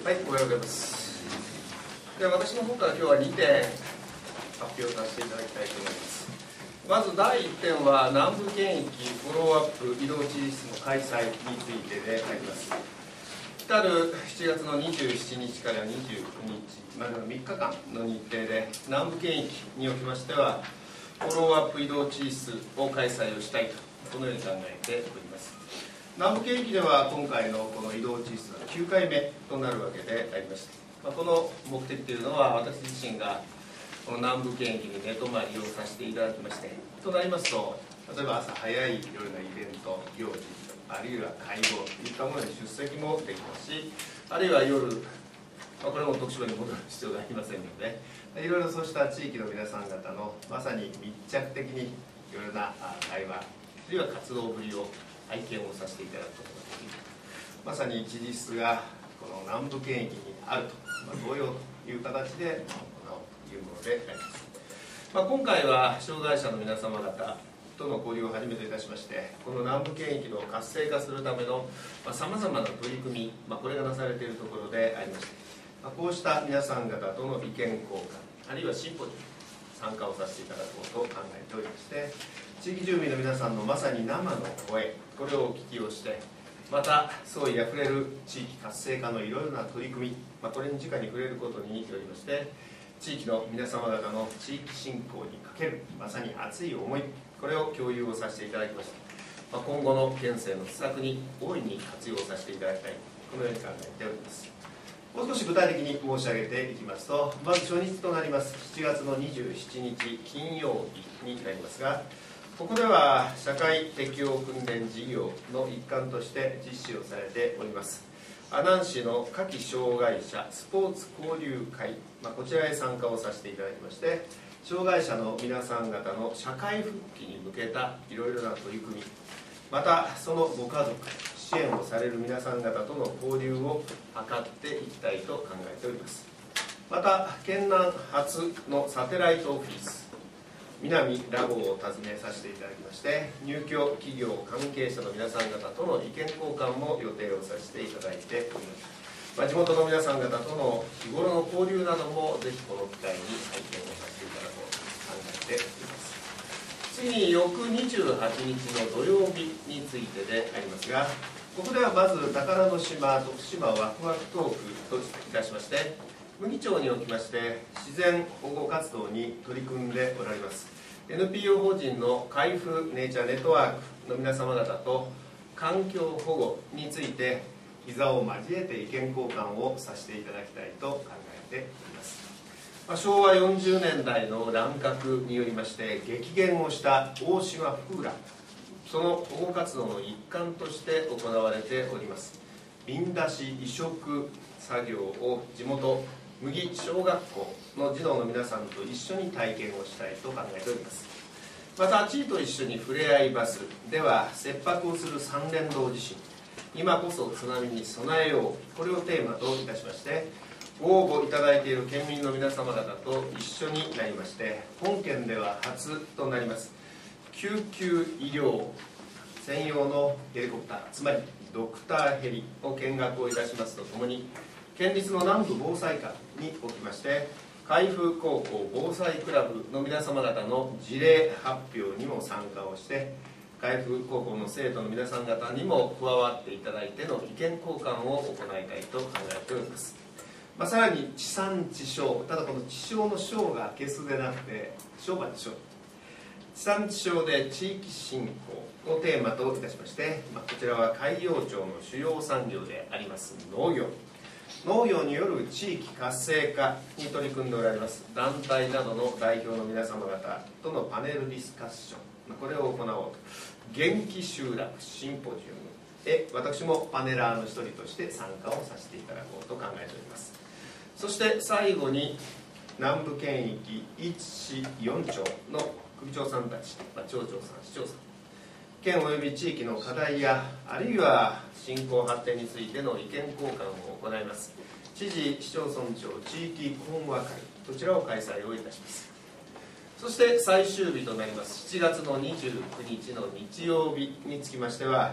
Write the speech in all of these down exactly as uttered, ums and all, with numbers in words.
はい、おはようございます。では私の方から今日はにてん発表させていただきたいと思います。まずだいいってんは南部圏域フォローアップ移動知事室の開催についてであります。来るしちがつのにじゅうしちにちからにじゅうくにちまでのみっかかんの日程で南部圏域におきましてはフォローアップ移動知事室を開催をしたいとこのように考えております。南部圏域では今回のこの移動知事室はきゅうかいめとなるわけでありまして、まあ、この目的というのは私自身がこの南部圏域に寝泊まりをさせていただきまして、となりますと例えば朝早い夜のイベント行事あるいは会合といったものに出席もできますし、あるいは夜、まあ、これも徳島に戻る必要がありませんので、いろいろそうした地域の皆さん方のまさに密着的にいろいろな会話あるいは活動ぶりを拝見をさせていただくことができる、まさに知事室がこの南部圏域にあると、まあ、同様という形で行うというものであります。まあ、今回は障害者の皆様方との交流をはじめといたしまして、この南部圏域の活性化するためのさまざ、まな取り組み、まあ、これがなされているところでありまして、まあ、こうした皆さん方との意見交換あるいはシンポジウム参加をさせていただこうと考えておりまして、地域住民の皆さんのまさに生の声これをお聞きをして、また創意あふれる地域活性化のいろいろな取り組み、まあ、これに直に触れることによりまして、地域の皆様方の地域振興にかけるまさに熱い思いこれを共有をさせていただきました。まあ、今後の県政の施策に大いに活用させていただきたいこのように考えております。もう少し具体的に申し上げていきますと、まず初日となりますしちがつのにじゅうしちにち金曜日になりますが、ここでは社会適応訓練事業の一環として実施をされております阿南市の夏季障害者スポーツ交流会、まあ、こちらへ参加をさせていただきまして、障害者の皆さん方の社会復帰に向けたいろいろな取り組み、またそのご家族支援をされる皆さん方との交流を図っていきたいと考えております。また県南初のサテライトオフィス南ラボを訪ねさせていただきまして、入居企業関係者の皆さん方との意見交換も予定をさせていただいております。まあ、地元の皆さん方との日頃の交流などもぜひこの機会に拝見をさせていただこうと考えております。次に翌にじゅうはちにちの土曜日についてでありますが、ここではまず宝の島徳島ワクワクトークといたしまして、牟岐町におきまして自然保護活動に取り組んでおられます エヌピーオー 法人の海部ネイチャーネットワークの皆様方と環境保護について膝を交えて意見交換をさせていただきたいと考えております。まあ、しょうわよんじゅうねんだいの乱獲によりまして激減をした大島風蘭、その保護活動の一環として行われております瓶出し移植作業を地元牟岐小学校の児童の皆さんと一緒に体験をしたいと考えております。また地域と一緒にふれあいバスでは切迫をする三連動地震今こそ津波に備えようこれをテーマといたしまして、ご応募いただいている県民の皆様方と一緒になりまして、本県では初となります救急医療専用のヘリコプターつまりドクターヘリを見学をいたしますとともに、県立の南部防災課におきまして海部高校防災クラブの皆様方の事例発表にも参加をして、海部高校の生徒の皆さん方にも加わっていただいての意見交換を行いたいと考えております。まあ、さらに地産地消、ただこの地消の消が消すでなくて商売でしょう、地産地消で地域振興をテーマといたしまして、まあ、こちらは海陽町の主要産業であります農業農業による地域活性化に取り組んでおられます団体などの代表の皆様方とのパネルディスカッション、これを行おうと元気集落シンポジウムへ私もパネラーの一人として参加をさせていただこうと考えております。そして最後に南部県域いちしよんちょうの首長さんたち、まあ、町長さん市長さん県および地域の課題やあるいは振興発展についての意見交換を行います知事市町村長地域懇話会、こちらを開催をいたします。そして最終日となりますしちがつのにじゅうくにちの日曜日につきましては、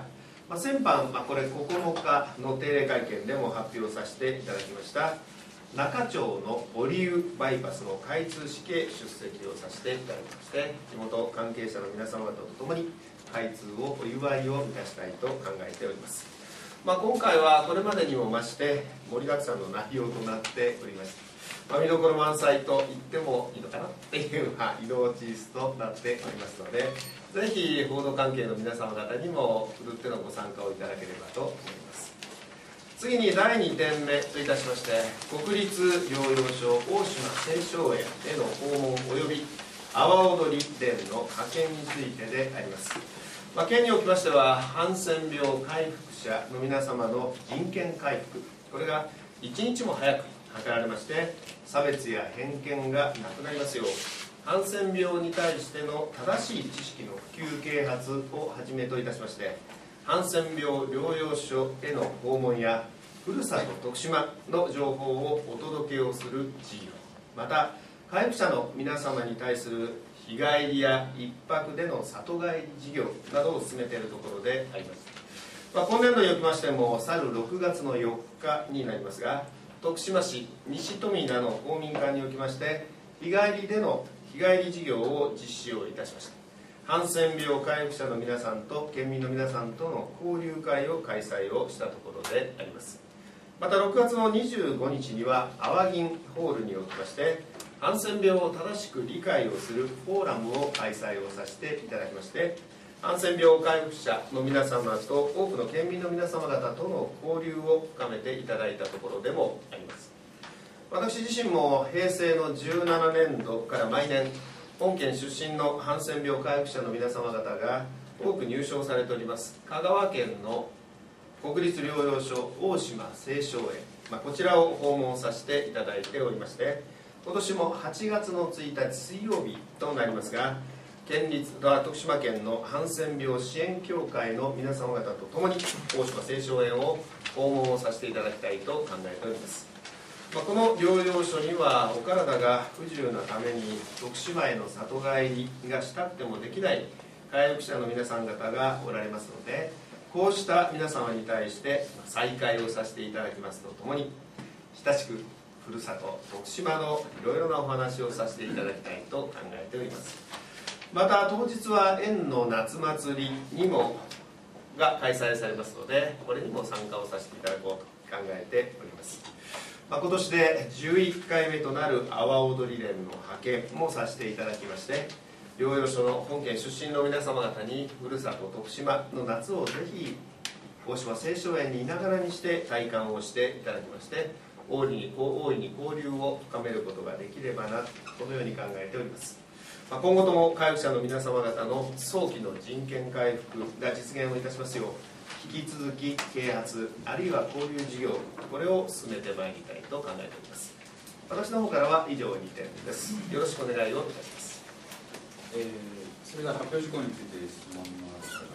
まあ、先般、まあ、これここのかの定例会見でも発表させていただきました中町の折生バイパスの開通式へ出席をさせていただきまして、地元関係者の皆様方とともに開通をお祝いをいたしたいと考えております。まあ、今回はこれまでにも増して盛りだくさんの内容となっております。まあ、見どころ満載と言ってもいいのかなっていう、まあ、移動チースとなっておりますので、ぜひ報道関係の皆様方にもふるってのご参加をいただければと思います。次にだいにてんめといたしまして、国立療養所大島青少園への訪問及び阿波踊り連の派遣についてであります。まあ、県におきましては、ハンセン病回復者の皆様の人権回復、これが一日も早く図られまして、差別や偏見がなくなりますよう、ハンセン病に対しての正しい知識の普及啓発をはじめといたしまして、ハンセン病療養所への訪問やふるさと徳島の情報をお届けをする事業、また回復者の皆様に対する日帰りや一泊での里帰り事業などを進めているところであります。まあ、今年度におきましても、去るろくがつのよっかになりますが、徳島市西富田の公民館におきまして、日帰りでの日帰り事業を実施をいたしました。ハンセン病回復者の皆さんと県民の皆さんとの交流会を開催をしたところであります。またろくがつのにじゅうごにちには阿波銀ホールにおきまして、ハンセン病を正しく理解をするフォーラムを開催をさせていただきまして、ハンセン病回復者の皆様と多くの県民の皆様方との交流を深めていただいたところでもあります。私自身も平成のじゅうななねんどから毎年、本県出身のハンセン病回復者の皆様方が多く入所されております香川県の国立療養所大島青少園、まあ、こちらを訪問させていただいておりまして、今年もはちがつのついたち水曜日となりますが、県立徳島県のハンセン病支援協会の皆様方とともに大島青少園を訪問をさせていただきたいと考えております。まあ、この療養所にはお体が不自由なために徳島への里帰りがしたくてもできない回復者の皆さん方がおられますので、こうした皆様に対して再会をさせていただきますとともに、親しくふるさと徳島のいろいろなお話をさせていただきたいと考えております。また当日は園の夏祭りにもが開催されますので、これにも参加をさせていただこうと考えております。まあ、今年でじゅういっかいめとなる阿波踊り連の派遣もさせていただきまして、療養所の本県出身の皆様方にふるさと徳島の夏をぜひ大島青少園にいながらにして体感をしていただきまして、大いに大いに交流を深めることができればな、このように考えております。まあ、今後とも回復者の皆様方の早期の人権回復が実現をいたしますよう、引き続き啓発あるいは交流事業、これを進めてまいりたいと考えております。私の方からは以上にてんです。よろしくお願いをいたします。 えー、それでは発表事項について質問のある方が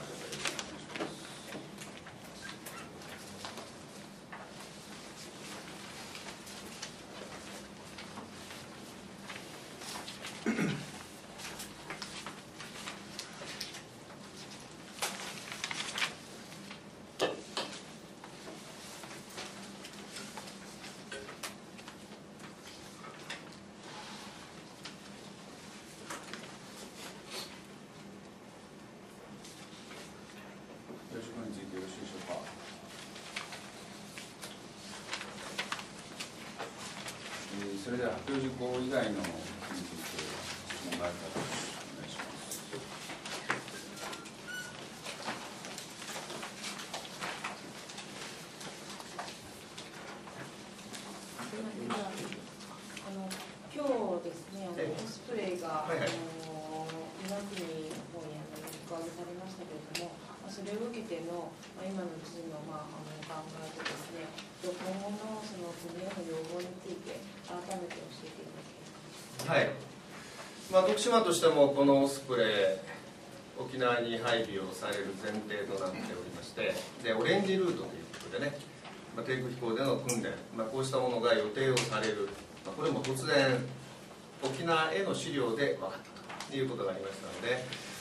それでは発表事項以外のについて質問がある方、お願いします。 あの今日ですね、あのコスプレが、はいはい、あの岩国の方にあの陸揚げされましたけれども、それを受けての、まあ、今の知事の、まあ、あの考えとですね、今後のその国への要望について改めて教えていただけますか。 はい、まあ、徳島としてもこのオスプレイ沖縄に配備をされる前提となっておりまして、でオレンジルートということでね、まあ、低空飛行での訓練、まあ、こうしたものが予定をされる、まあ、これも突然沖縄への資料で分かったということがありましたので、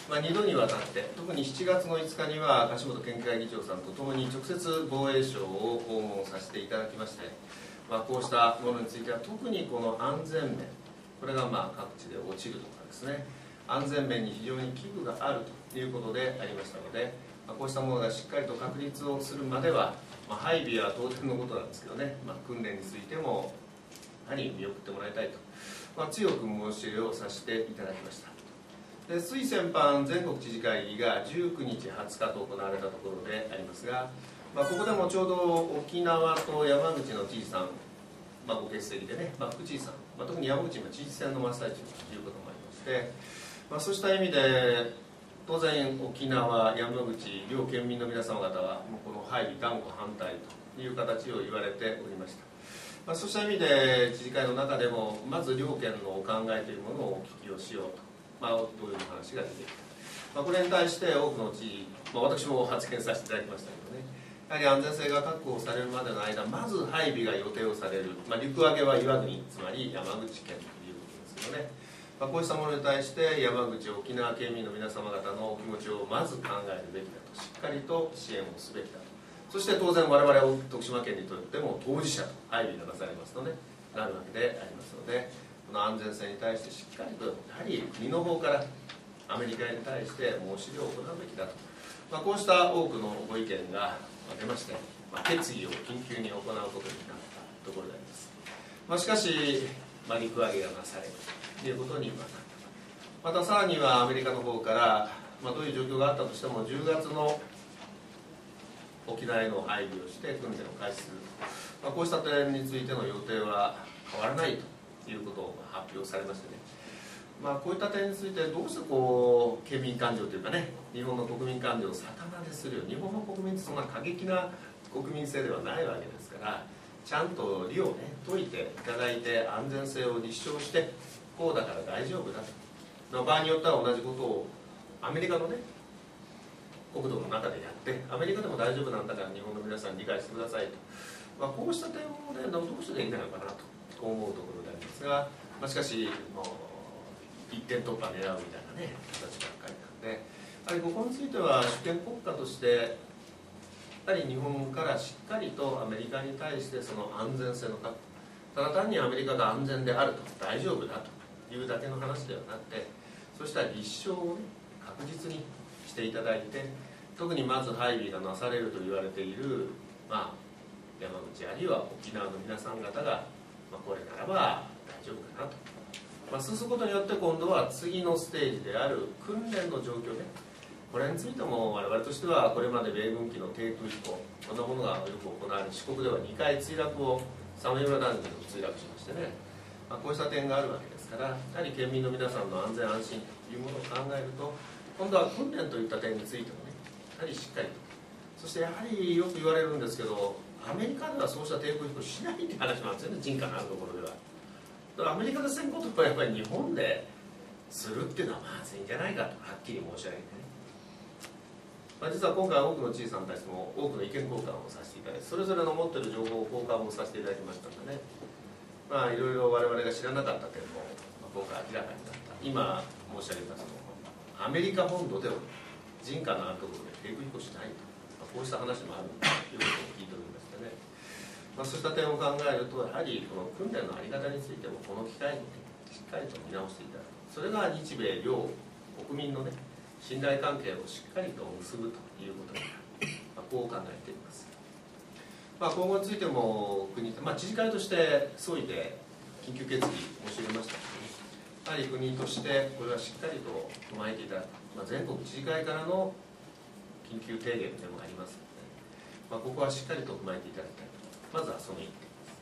まあ、にどにわたって、特にしちがつのいつかには樫本県議会議長さんとともに直接防衛省を訪問させていただきまして、まあ、こうしたものについては特にこの安全面、これがまあ各地で落ちるとかですね、安全面に非常に危惧があるということでありましたので、まあ、こうしたものがしっかりと確立をするまでは、まあ、配備は当然のことなんですけどね、まあ、訓練についてもやはり見送ってもらいたいと、まあ、強く申し入れをさせていただきました。で水先般全国知事会議がじゅうくにちはつかと行われたところでありますが、まあ、ここでもちょうど沖縄と山口の知事さん、まあ、ご欠席でね、まあ、副知事さん、まあ、特に山口今知事選の真っ最中ということもありまして、まあ、そうした意味で当然沖縄、山口両県民の皆様方はもうこの配備断固反対という形を言われておりました。まあ、そうした意味で知事会の中でもまず両県のお考えというものをお聞きをしようと、まあ、どういう話が出てきた、まあ、これに対して多くの知事、まあ、私も発言させていただきましたけどね、やはり安全性が確保されるまでの間、まず配備が予定をされる、まあ、陸揚げは岩国、つまり山口県ということですけどね、まあ、こうしたものに対して山口、沖縄県民の皆様方のお気持ちをまず考えるべきだと、しっかりと支援をすべきだと、そして当然我々徳島県にとっても当事者と配備がなされますとね、なるわけでありますので、この安全性に対してしっかりとやはり国の方からアメリカに対して申し入れを行うべきだと、まあ、こうした多くのご意見が出まして、まあ、決議を緊急に行うことになったところであります。まあ、しかし、まあ、陸揚げがなされるということになった。またさらにはアメリカの方から、まあ、どういう状況があったとしてもじゅうがつの沖縄への配備をして訓練を開始する、まあ、こうした点についての予定は変わらないということを発表されましてね、まあ、こういった点についてどうしてこう県民感情というかね、日本の国民感情を逆なでするように、日本の国民ってそんな過激な国民性ではないわけですから、ちゃんと理をね解いていただいて安全性を立証して、こうだから大丈夫だと、場合によっては同じことをアメリカのね国土の中でやって、アメリカでも大丈夫なんだから日本の皆さん理解してくださいと、まあ、こうした点をねどうしてできないのかなと思うところでありますが、まあ、しかしもう一点突破狙うみたいなね形ばっかりなんで、やはりここについては主権国家としてやはり日本からしっかりとアメリカに対してその安全性の確保、ただ単にアメリカが安全であると、大丈夫だというだけの話ではなくて、そうした立証を、ね、確実にしていただいて、特にまず配備がなされると言われている、まあ、山口あるいは沖縄の皆さん方が、まあ、これならば大丈夫かなと、まあ、そうすることによって今度は次のステージである訓練の状況ね、これについても我々としてはこれまで米軍機の低空飛行、こんなものがよく行われ、四国ではにかい墜落を早明浦ダムでも墜落しましてね、まあ、こうした点があるわけですから、やはり県民の皆さんの安全安心というものを考えると、今度は訓練といった点についてもね、やはりしっかりと、そしてやはりよく言われるんですけど、アメリカではそうした低空飛行しないって話なんですよね、人家のあるところでは。だからアメリカでせんことをやっぱり日本でするっていうのはまずいんじゃないかとはっきり申し上げてね、まあ、実は今回多くの知事さんたちも多くの意見交換をさせていただいて、それぞれの持っている情報を交換もさせていただきましたのでね、まあいろいろ我々が知らなかった点も、まあ、今回明らかになった。今申し上げたそのアメリカ本土では人家のあるところで低空飛行しないと、まあ、こうした話もあるということを聞いておりましてね、まあ、そうした点を考えると、やはりこの訓練の在り方についてもこの機会に、ね、しっかりと見直していただく、それが日米両国民のね信頼関係をしっかりと結ぶということになる、まあ、こう考えています。まあ、今後についても国、まあ、知事会として総意で緊急決議申し入れましたので、やはり国としてこれはしっかりと踏まえていただく、まあ、全国知事会からの緊急提言でもありますので、まあ、ここはしっかりと踏まえていただきたいと、まずはその一点。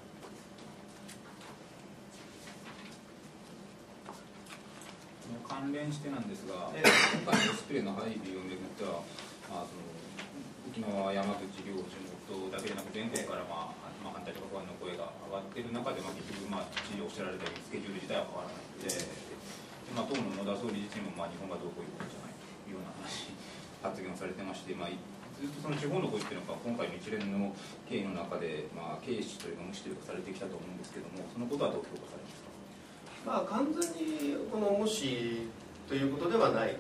関連してなんですが、今回のオスプレイの配備をめぐっては、まあ、その沖縄、山口両地元だけでなく全国から、まあまあ、反対とか不安の声が上がっている中で、まあ、結局、まあ、知事おっしゃられたようにスケジュール自体は変わらないので、まあ、当の野田総理自身も、まあ、日本がどうこういうことじゃないというような話発言をされてまして、まあ、ずっとその地方の声っていうのが今回の一連の経緯の中で、まあ、軽視というか無視というかされてきたと思うんですけども、そのことはどう評価されますか。 まあ、完全にこの無視ということではないと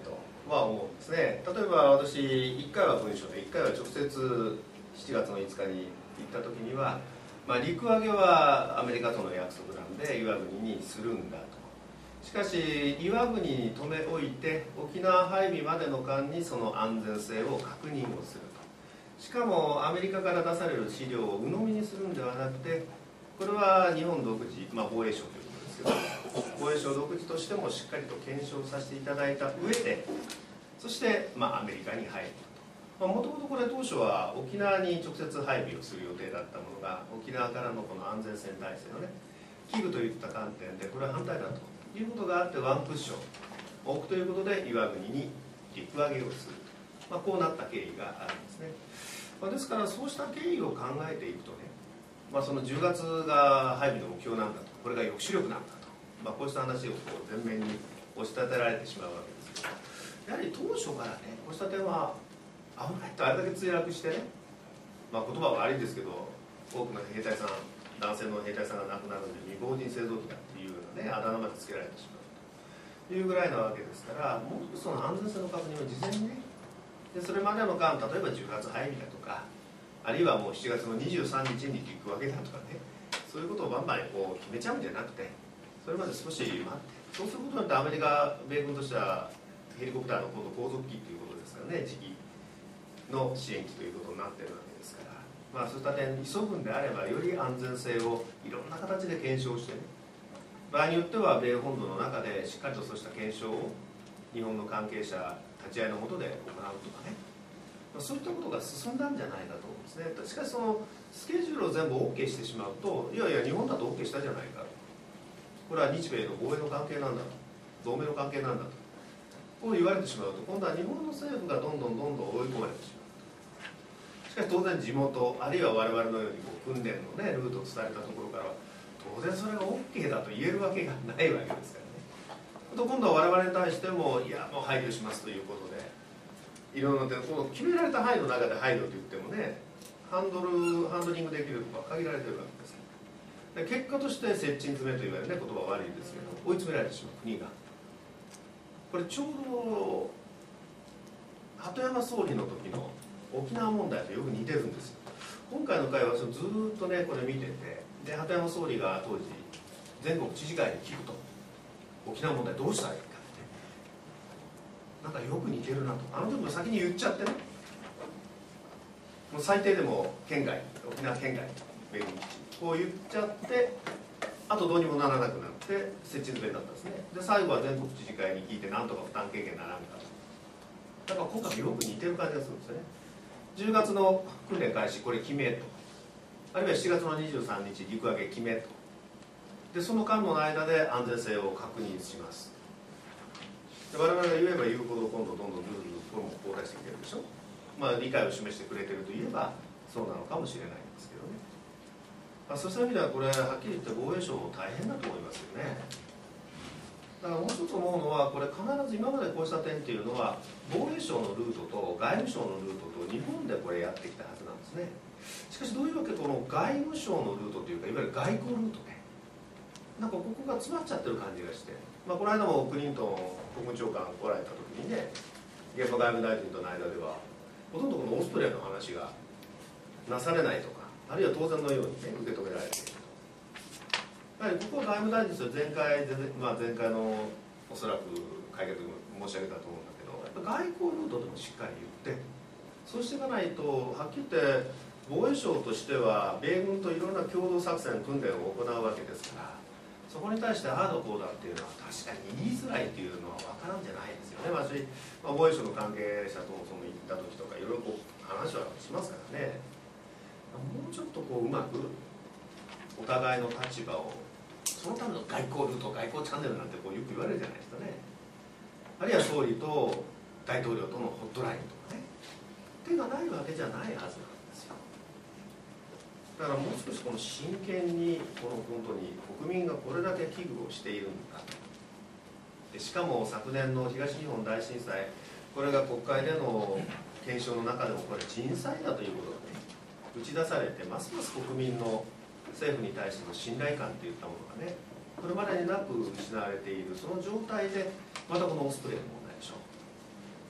は思うんですね。例えば私いっかいは文書でいっかいは直接しちがつのいつかに行った時には、まあ、陸揚げはアメリカとの約束なんで岩国にするんだと。しかし岩国に留め置いて沖縄配備までの間にその安全性を確認をすると。しかもアメリカから出される資料を鵜呑みにするんではなくて、これは日本独自、まあ、防衛省ということですけど、防衛省独自としてもしっかりと検証させていただいた上で、そして、まあ、アメリカに入ると。もともとこれ当初は沖縄に直接配備をする予定だったものが、沖縄からのこの安全性体制のね危惧といった観点でこれは反対だということがあって、ワンクッションを置くということで岩国に陸揚げをすると、まあ、こうなった経緯があるんですね。まあ、ですからそうした経緯を考えていくとね、まあ、そのじゅうがつが配備の目標なんだと、これが抑止力なんだと、まあ、こうした話をこう前面に押し立てられてしまうわけですけど、やはり当初からねこうした点は危ないとあれだけ墜落してね、まあ、言葉は悪いですけど多くの兵隊さん、男性の兵隊さんが亡くなるんで未亡人製造機だっていうようなねあだ名までつけられてしまうというぐらいなわけですから、もうその安全性の確認を事前にね、でそれまでの間、例えばじゅうがつ配備だとか、あるいはもうしちがつのにじゅうさんにちに陸揚げだとかね、そういうことをバンバンこう決めちゃうんじゃなくて、それまで少し待って、そうすることによってアメリカ、米軍としてはヘリコプターの今度航続機ということですからね、次期の支援機ということになっているわけですから、まあ、そういった点、急ぐんであればより安全性をいろんな形で検証してね、場合によっては米本土の中でしっかりとそうした検証を日本の関係者立ち会いのもとで行うとかね、そういったことが進んだんじゃないかと思うんですね。しかしそのスケジュールを全部 OK してしまうと、いやいや日本だと OK したじゃないか、これは日米の防衛の関係なんだと、同盟の関係なんだとこう言われてしまうと、今度は日本の政府がどんどんどんどん追い込まれてしまう。しかし当然地元あるいは我々のようにこう訓練の、ね、ルートを伝えたところからは当然それが OK だと言えるわけがないわけですからね。今度は我々に対してもいやもう配慮しますということで、いろんな点、この決められた範囲の中で配慮といってもね、ハンドルハンドリングできるとか限られてるわけですから、で結果として接近詰めといわれる、ね、言葉は悪いんですけど追い詰められてしまう国が、これちょうど鳩山総理の時の沖縄問題とよく似てるんですよ。今回の会はずっとねこれ見てて、で鳩山総理が当時全国知事会で聞くと、沖縄問題どうしたらいいかって、なんかよく似てるなと、あの時も先に言っちゃってね、もう最低でも県外、沖縄県外米軍基地こう言っちゃって、あとどうにもならなくなって設置詰めだったんですね。で最後は全国知事会に聞いてなんとか負担軽減ならんかと。だから今回よく似てる感じがするんですよね。じゅうがつの訓練開始これ決めと、あるいはしちがつのにじゅうさんにち陸揚げ決めと、でその間の間で安全性を確認します。で我々が言えば言うほど今度どんどんルールこれも交代してきてるでしょ。まあ理解を示してくれてるといえばそうなのかもしれないんですけどね。まあ、そうした意味ではこれはっきり言って防衛省も大変だと思いますよね。だからもう一つ思うのは、これ必ず今までこうした点っていうのは防衛省のルートと外務省のルートと日本でこれやってきたはずなんですね。しかしどういうわけ、この外務省のルートというかいわゆる外交ルートね、なんかここが詰まっちゃってる感じがして、まあ、この間もクリントン国務長官来られた時にね、現場外務大臣との間ではほとんどこのオーストラリアの話がなされないとか、あるいは当然のように、ね、受け止められていると。やはりここは外務大臣として前回、まあ、前回のおそらく会見でも申し上げたと思うんだけど、やっぱ外交ルートでもしっかり言って、そうしていかないとはっきり言って防衛省としては米軍といろんな共同作戦訓練を行うわけですから、そこに対してああだこうだっていうのは確かに言いづらいっていうのは分からんじゃないですよね。私、まあ、防衛省の関係者ともその行った時とかいろいろこう話はしますからね、もうちょっとこううまくお互いの立場を、そのための外交ルート、外交チャンネルなんてこうよく言われるじゃないですかね。あるいは総理と大統領とのホットラインとかね、手がないわけじゃないはずなんですよ。だからもう少しこの真剣にこの本当に国民がこれだけ危惧をしているんだで、しかも昨年の東日本大震災、これが国会での検証の中でもこれ人災だということがね打ち出されて、ますます国民の政府に対しての信頼感といったものがねこれまでになく失われている、その状態でまたこのオスプレイの問題でしょう。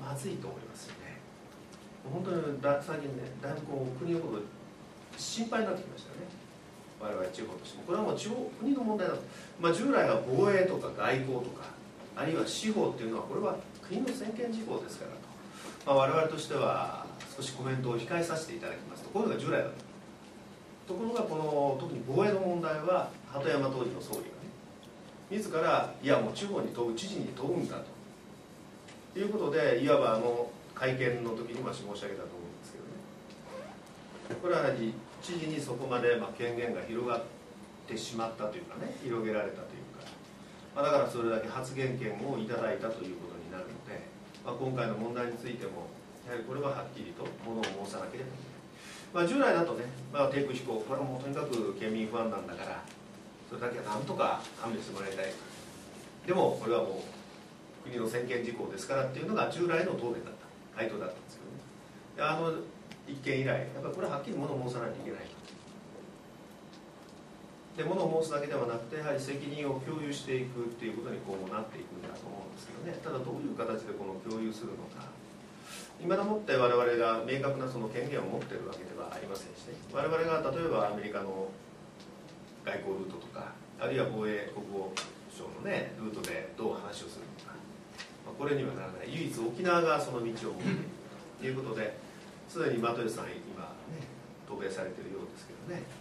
まずいと思いますよね。本当にだ最近ね、だいぶこう国のこと心配になってきましたよね、我々地方としても。これはもう地方国の問題だと、まあ、従来は防衛とか外交とか、あるいは司法っていうのは、これは国の専権事項ですからと、まあ、我々としては少しコメントを控えさせていただきますと、こういうのが従来だと。ところがこの特に防衛の問題は鳩山当時の総理がね、自らいやもう地方に問う、知事に問うんだということで、いわばあの会見の時にまあ申し上げたと思うんですけどね、これはやはり知事にそこまでまあ権限が広がってしまったというかね、広げられたというか、まあ、だからそれだけ発言権をいただいたということになるので、まあ、今回の問題についてもやはりこれははっきりとものを申さなければいけない。まあ、従来だとね、まあ、低空飛行、これはもうとにかく県民不安なんだから、それだけはなんとか勘弁してもらいたい。でも、これはもう国の専権事項ですからっていうのが従来の答弁だった、回答だったんですけどね。であの一件以来、やっぱりこれははっきりものを申さないといけないと。で、ものを申すだけではなくて、やはり責任を共有していくっていうことに今後なっていくんだと思うんですけどね。ただ、どういう形でこの共有するのか。今だもって我々が明確なその権限を持っているわけではありませんしね、我々が例えばアメリカの外交ルートとか、あるいは防衛国防省の、ね、ルートでどう話をするのか、まあ、これにはならない、唯一沖縄がその道を持っているということで、すでにマトヨさん、今、ね、渡米されているようですけどね、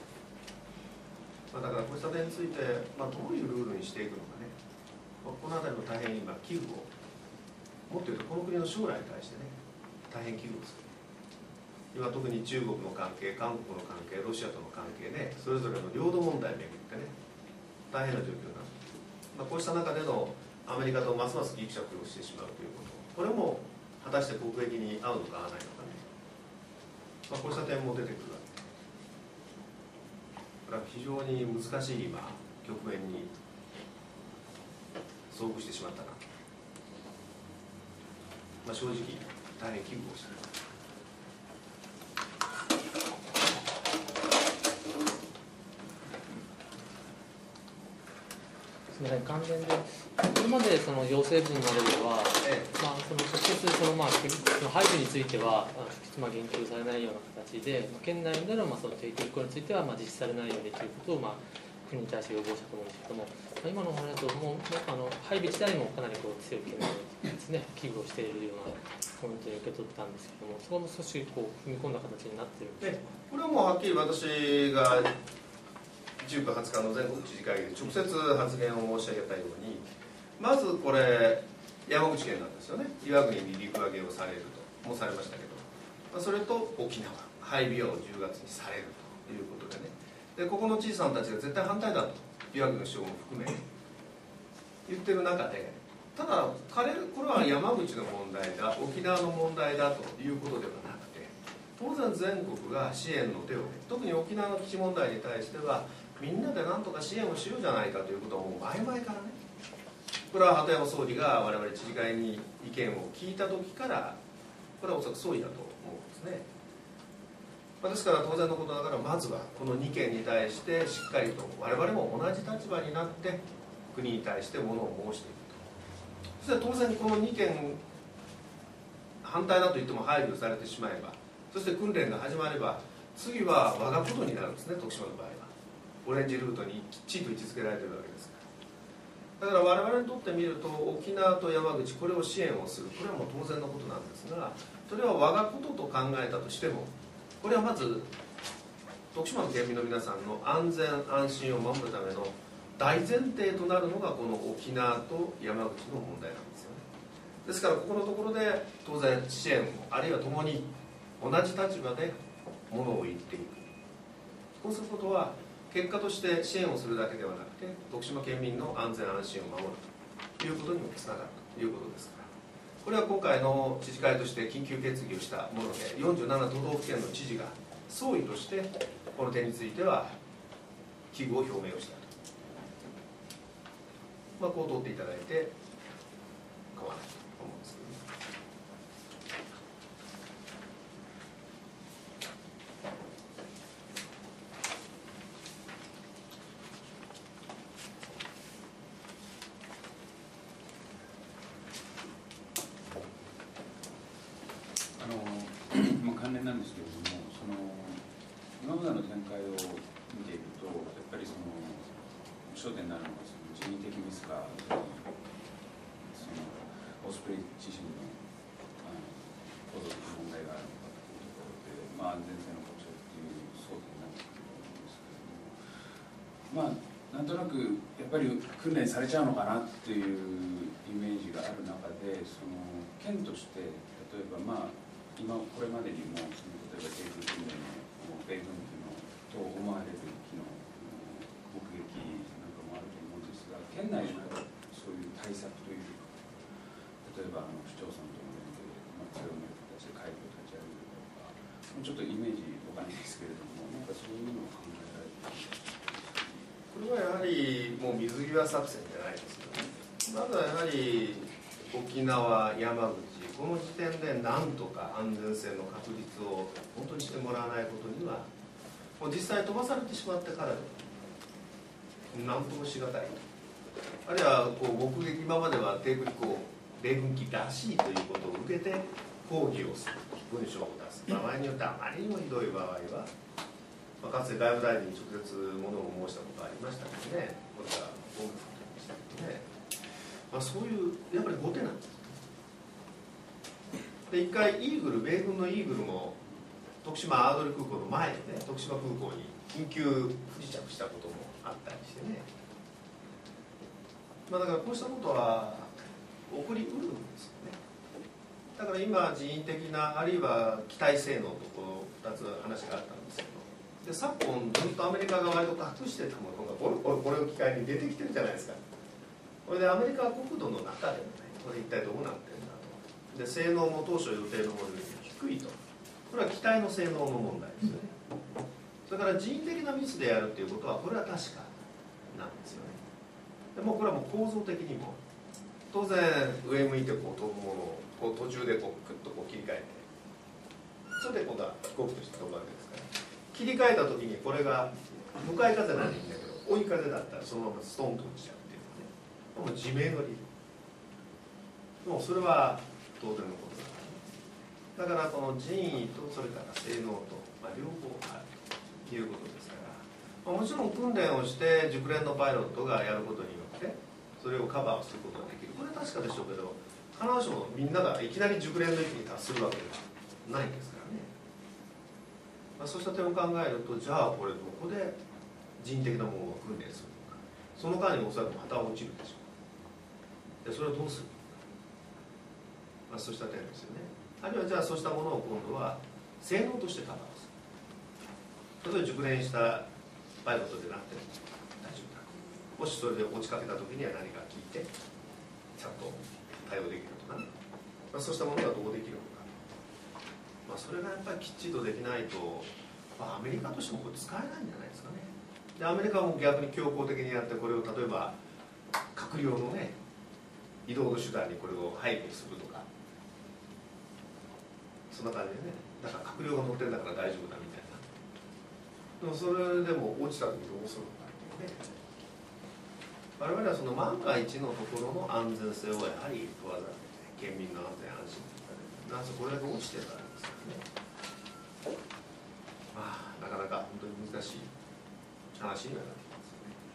まあ、だからこうした点について、まあ、どういうルールにしていくのかね、まあ、この辺りも大変今、危惧を。もっと言うとこの国の将来に対してね、大変危惧をする。今特に中国の関係、韓国の関係、ロシアとの関係で、それぞれの領土問題をめぐってね、大変な状況になる。まあ、こうした中でのアメリカとますますギクシャクをしてしまうということ、これも果たして国益に合うのか合わないのかね、まあ、こうした点も出てくるわけで、これは非常に難しい今、局面に遭遇してしまったな。まあ、正直、大変危惧をしています。 すみません、関連で、これまでその行政文まででは、ええ、まあ、その直接その、まあ、その配備については、まあ、言及されないような形で、まあ、県内での、まあ、その提供については、まあ、実施されないようにということを、まあ、国に対して要望したと思うんですけども、まあ、今のお話だともう、あの配備自体もかなりこう強い懸念ですね、危惧をしているようなコメントに受け取ったんですけども、そこも少しこう踏み込んだ形になっているんですか。 これはもうはっきり私がじゅうく、はつかの全国知事会議で直接発言を申し上げたように、まずこれ山口県なんですよね。岩国に陸揚げをされるともされましたけど、それと沖縄配備をじゅうがつにされるということでね、でここの知事さんたちが絶対反対だと、岩国の市長も含め言ってる中で、ただ彼これは山口の問題だ、沖縄の問題だということではなくて、当然全国が支援の手をね、特に沖縄の基地問題に対してはみんなで何とか支援をしようじゃないかということをもう前々からね、これは鳩山総理が我々知事会に意見を聞いた時から、これはおそらく総理だと思うんですね。ですから当然のことながら、まずはこのにけんに対してしっかりと我々も同じ立場になって国に対してものを申していくと。そして当然にこのにけん反対だと言っても配慮されてしまえば、そして訓練が始まれば、次は我がことになるんですね、徳島の場合は。オレンジルートにきっちりと位置づけられているわけですから。だから我々にとってみると、沖縄と山口、これを支援をする、これはもう当然のことなんですが、それは我がことと考えたとしても、これはまず徳島の県民の皆さんの安全安心を守るための大前提となるのがこの沖縄と山口の問題なんですよね。ですからここのところで当然支援を、あるいは共に同じ立場でものを言っていく。こうすることは結果として支援をするだけではなくて、徳島県民の安全安心を守るということにもつながるということですから、これは今回の知事会として緊急決議をしたもので、よんじゅうなな都道府県の知事が総意としてこの点については危惧を表明をしたと、まあ、こう取っていただいて構わないと思うんですけどね。 関連なんですけれども、その今までの展開を見ていると、やっぱりその焦点になるのがその人為的ミスか、そのオスプレイ自身の構造的問題があるのかというところで、まあ、安全性の保障っていう争点になってくると思うんですけれども、まあなんとなくやっぱり訓練されちゃうのかなっていうイメージがある中で、その県として例えばまあ今これまでにもその例えば低空訓練の米軍機のと思われる機の目撃なんかもあると思うんですが、県内のそういう対策というか、例えばあの市町村との連携で、まあ、強める形で会議を立ち上げるとか、ちょっとイメージわかんないですけれども、なんかそういうのを考えられている。 これはやはりもう水際作戦じゃないですかね。まずはやはり沖縄、山口、この時点でなんとか安全性の確立を本当にしてもらわないことには、もう実際飛ばされてしまってからでも何ともしがたい。あるいはこう目撃、今までは低空飛行、米軍機らしいということを受けて抗議をする、文書を出す、場合によってあまりにもひどい場合は、まあ、かつて外務大臣に直接ものを申したことがありましたけどね、これから大きくなりましたけどね、まあ、そういうやっぱり後手なんです。で一回イーグル、米軍のイーグルも徳島アードリ空港の前にね、徳島空港に緊急不時着したこともあったりしてね、まあ、だからこうしたことは起こりうるんですよね。だから今人為的なあるいは機体性能とこうふたつ話があったんですけど、で昨今ずっとアメリカが割と隠してたものがこれこれを機会に出てきてるじゃないですか。これでアメリカ国土の中でもね、これ一体どうなってるんだと。で性能も当初予定のものより低いと。これは機体の性能の問題ですよね。それから人為的なミスでやるということはこれは確かなんですよね。でもうこれはもう構造的にも当然上向いてこう飛ぶものをこう途中でこうクッとこう切り替えて、それで今度は飛行機として飛ぶわけですから。切り替えた時にこれが向かい風ならいいんだけど、追い風だったらそのままストンと落ちちゃうっていうのはね、もう自明の理由、もうそれは当然のことだからね。だからこの人為とそれから性能と、まあ、両方あるということですから、まあ、もちろん訓練をして熟練のパイロットがやることによってそれをカバーすることができる、これは確かでしょうけど、必ずしもみんながいきなり熟練の域に達するわけではないんですからね。まあ、そうした点を考えると、じゃあこれどこで人的なものを訓練するのか、その間におそらく旗は落ちるでしょう。でそれをどうするのか、まあ、そうした点ですよね。あるいはじゃあそうしたものを今度は性能としてカバーする。例えば熟練したパイロットでなくても大丈夫だ、もしそれで落ちかけた時には何か聞いてちゃんと対応できるとかね、まあ、そうしたものがどうできるのか、まあ、それがやっぱりきっちりとできないと、まあ、アメリカとしてもこれ使えないんじゃないですかね。でアメリカはもう逆に強硬的にやって、これを例えば閣僚のね移動の手段にこれを配備するとか、そんな感じでね、だから閣僚が乗ってるんだから大丈夫だみたいな。でもそれでも落ちた時どうするのかっていうね、我々はその万が一のところの安全性をやはり問わざるを得ない、県民の安全安心とかね、なんせこれだけ落ちてるからですからね、まあなかなか本当に難しい話にはなってきますよね。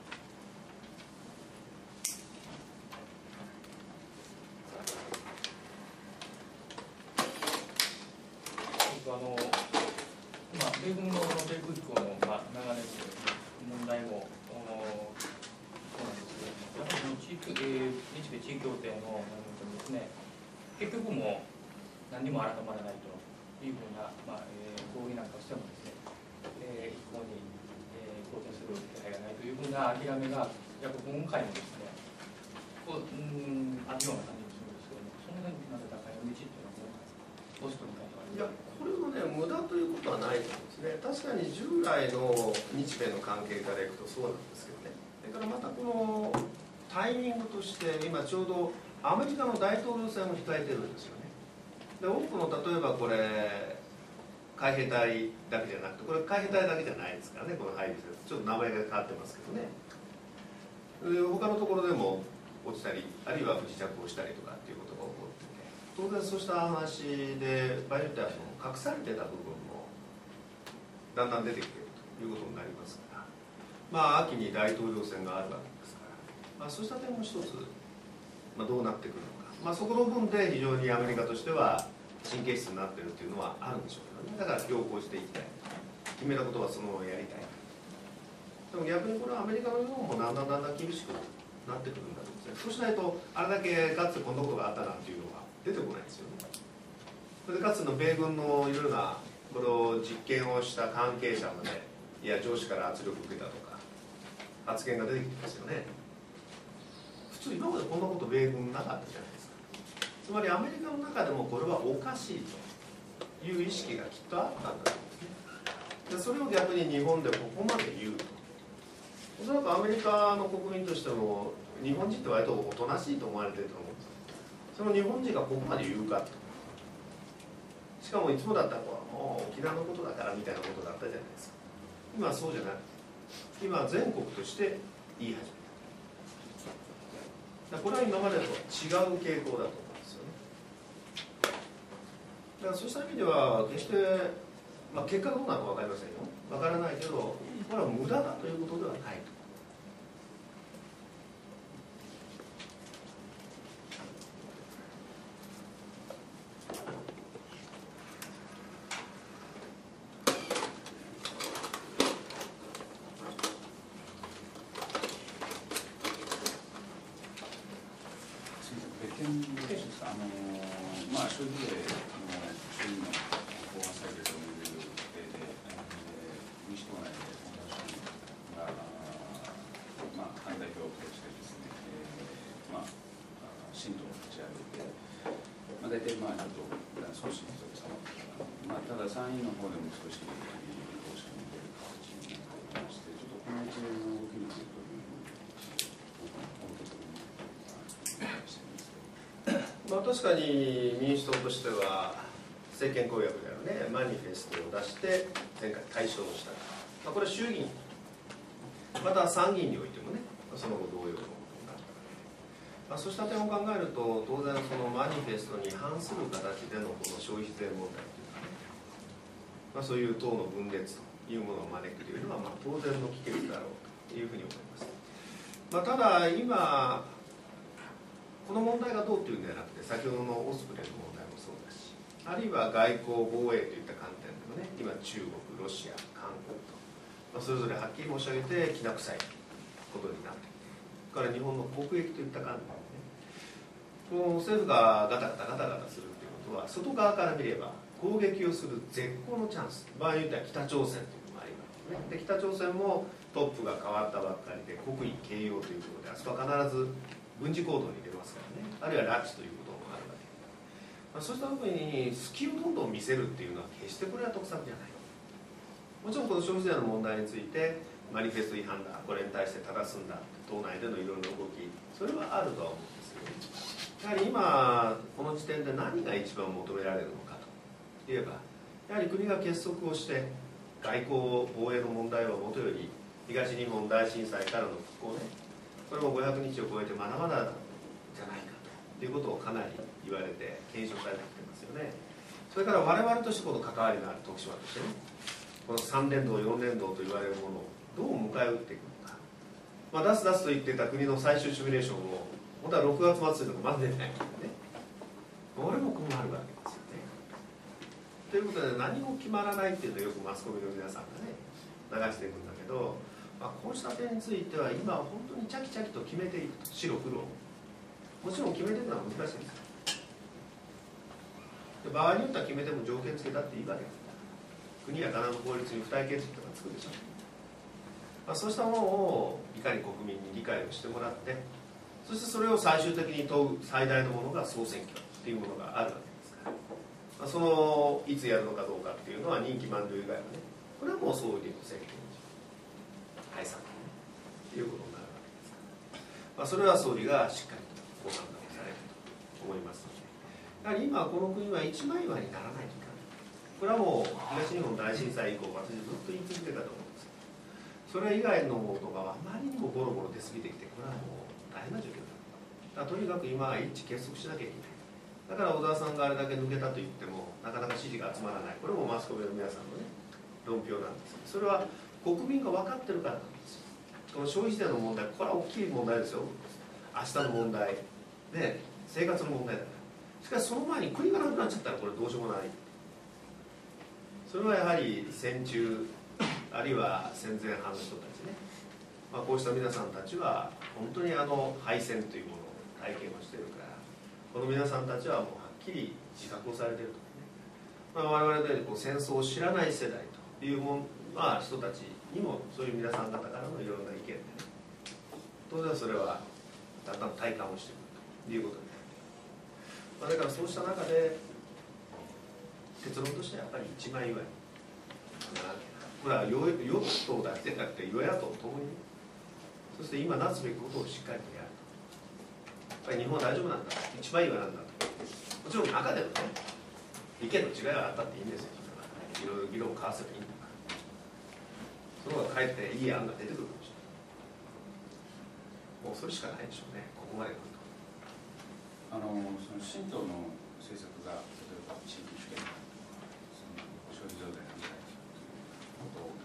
あのまあ、米軍の低空飛行の、まあ、長年の問題もそうなんですけども、やはり地域、えー、日米地位協定のですね、結局も何にも改まらないというふうな、まあえー、合意なんかしてもですね、えー、一向に、えー、好転する気配がないというふうな諦めが約今回もですね、こううんあるような感じがするんですけども、その辺の高い道っていうのはどうしてもいや、これもね、無駄ということはないと思うんですね。確かに従来の日米の関係からいくとそうなんですけどね。それからまたこのタイミングとして、今ちょうどアメリカの大統領選を控えてるんですよね。で、多くの例えばこれ、海兵隊だけじゃなくて、これ海兵隊だけじゃないですからね、この配備戦、ちょっと名前が変わってますけどね。で他のところでも落ちたり、あるいは不時着をしたりとかっていうことが起こってて、 当然そうした話で場合によってはその隠されてた部分もだんだん出てきているということになりますから、まあ、秋に大統領選があるわけですから、まあ、そうした点も一つ、まあ、どうなってくるのか、まあ、そこの分で非常にアメリカとしては神経質になっているというのはあるんでしょうけどね。だから強行していきたい、決めたことはそのままやりたい。でも逆にこれはアメリカの世論もだんだんだんだん厳しくなってくるんだと思うんですね。そうしないとあれだけかつてこんなことがあったなっていうのが出てこないですよね。それでかつての米軍のいろいろなこれを実験をした関係者までいや上司から圧力を受けたとか発言が出てきてますよね。普通今までこんなこと米軍なかったじゃないですか。つまりアメリカの中でもこれはおかしいという意識がきっとあったんだと思うんですね。でそれを逆に日本でここまで言うと、おそらくアメリカの国民としても日本人って割とおとなしいと思われてると思うんです。その日本人がここまで言うかと、しかもいつもだったらもう沖縄のことだからみたいなことだったじゃないですか。今はそうじゃなくて今は全国として言い始めた。これは今までと違う傾向だと思うんですよね。だからそうした意味では決して、まあ、結果どうなるか分かりませんよ、分からないけどこれは無駄だということではないと。 あのまあ、消費税の衆議院の法案採決を巡る予定で、民主党内で本田衆議院が、まあ、反対票を投じてですね、えーまあ、新党を立ち上げて、まあ、大体まあちょっと少し人様、まあ、ただ参院の方でも少し方針に出る形になっておりまして、ちょっとこの一連の動きについてまあ、確かに民主党としては政権公約であるねマニフェストを出して前回大勝をした、まあ、これは衆議院また参議院においてもねその後同様のことになった、まあ、そうした点を考えると当然そのマニフェストに反する形でのこの消費税問題というかね、まあ、そういう党の分裂というものを招くというのはまあ当然の帰結だろうというふうに思います、まあ、ただ今この問題がどうというんではなくて先ほどのオスプレイの問題もそうだし、あるいは外交防衛といった観点でもね今中国、ロシア、韓国と、まあ、それぞれはっきり申し上げてきな臭いことになってきているから日本の国益といった観点でねこの政府がガタガタガタガタするということは外側から見れば攻撃をする絶好のチャンス、場合によっては北朝鮮というのもありますね。で北朝鮮もトップが変わったばっかりで国威形容ということであそこは必ず軍事行動に出ますからね、あるいは拉致ということもあるわけで、まあ、そうした時に隙をどんどん見せるっていうのは決してこれは得策じゃない。もちろんこの消費税の問題についてマニフェスト違反だ、これに対して正すんだ、党内でのいろいろな動き、それはあるとは思うんですけど、やはり今この時点で何が一番求められるのかといえば、やはり国が結束をして外交防衛の問題はもとより東日本大震災からの復興ね、これもごひゃくにちを超えてまだまだじゃないかということをかなり言われて検証されてきてますよね。それから我々としてこの関わりのある徳島としてね、このさん連動よん連動と言われるものをどう迎え撃っていくのか、まあ、出す出すと言っていた国の最終シミュレーションを本当はろくがつ末というのがまず出てないんでね、これも困るわけですよね。ということで何も決まらないっていうのをよくマスコミの皆さんがね流していくんだけど、まあ、こうした点については今は本当にチャキチャキと決めていくと、白黒もちろん決めていくのは難しいんですで場合によっては決めても条件付けたっていいわけです国やかなの法律に付帯決議とかつくでしょ、まあ、そうしたものをいかに国民に理解をしてもらって、そしてそれを最終的に問う最大のものが総選挙っていうものがあるわけですから、まあ、そのいつやるのかどうかっていうのは任期満了以外はね、これはもう総理の選挙解散ということになるわけですから、まあ、それは総理がしっかりとご判断をされると思いますので、やはり今この国は一枚岩にならないといけない。これはもう東日本大震災以降私ずっと言い続けたと思うんですけど、それ以外のことがあまりにもゴロゴロ出過ぎてきて、これはもう大変な状況だ。だからとにかく今は一致結束しなきゃいけない。 だから小沢さんがあれだけ抜けたと言ってもなかなか支持が集まらない、これもマスコミの皆さんのね論評なんですけど、それは国民が分かってるからなんですよ。この消費税の問題、これは大きい問題ですよ。明日の問題で生活の問題だから。しかしその前に国がなくなっちゃったらこれどうしようもない。それはやはり戦中あるいは戦前派の人たちね、まあ、こうした皆さんたちは本当にあの敗戦というものを体験をしているから、この皆さんたちはもうはっきり自覚をされているとかね、まあ、我々のようにこう戦争を知らない世代というもん、まあ、人たちにもそういう皆さん方からのいろんな意見でね、当然それはだんだん体感をしてくるということで、まあ、だからそうした中で結論としてはやっぱり一枚岩にならなきゃな。これは与党だけでなくて与野党ともに、そして今なすべきことをしっかりとやると。やっぱり日本は大丈夫なんだ、一枚岩なんだと。もちろん中でのね意見の違いがあったっていいんですよ。いろいろ議論を交わせばいいんだから、その方がかえっていい案が出てくるかもしれない。もうそれしかないでしょうね、ここまで来ると。 あのその新党の政策が例えば地域主権、その消費増税反対ということを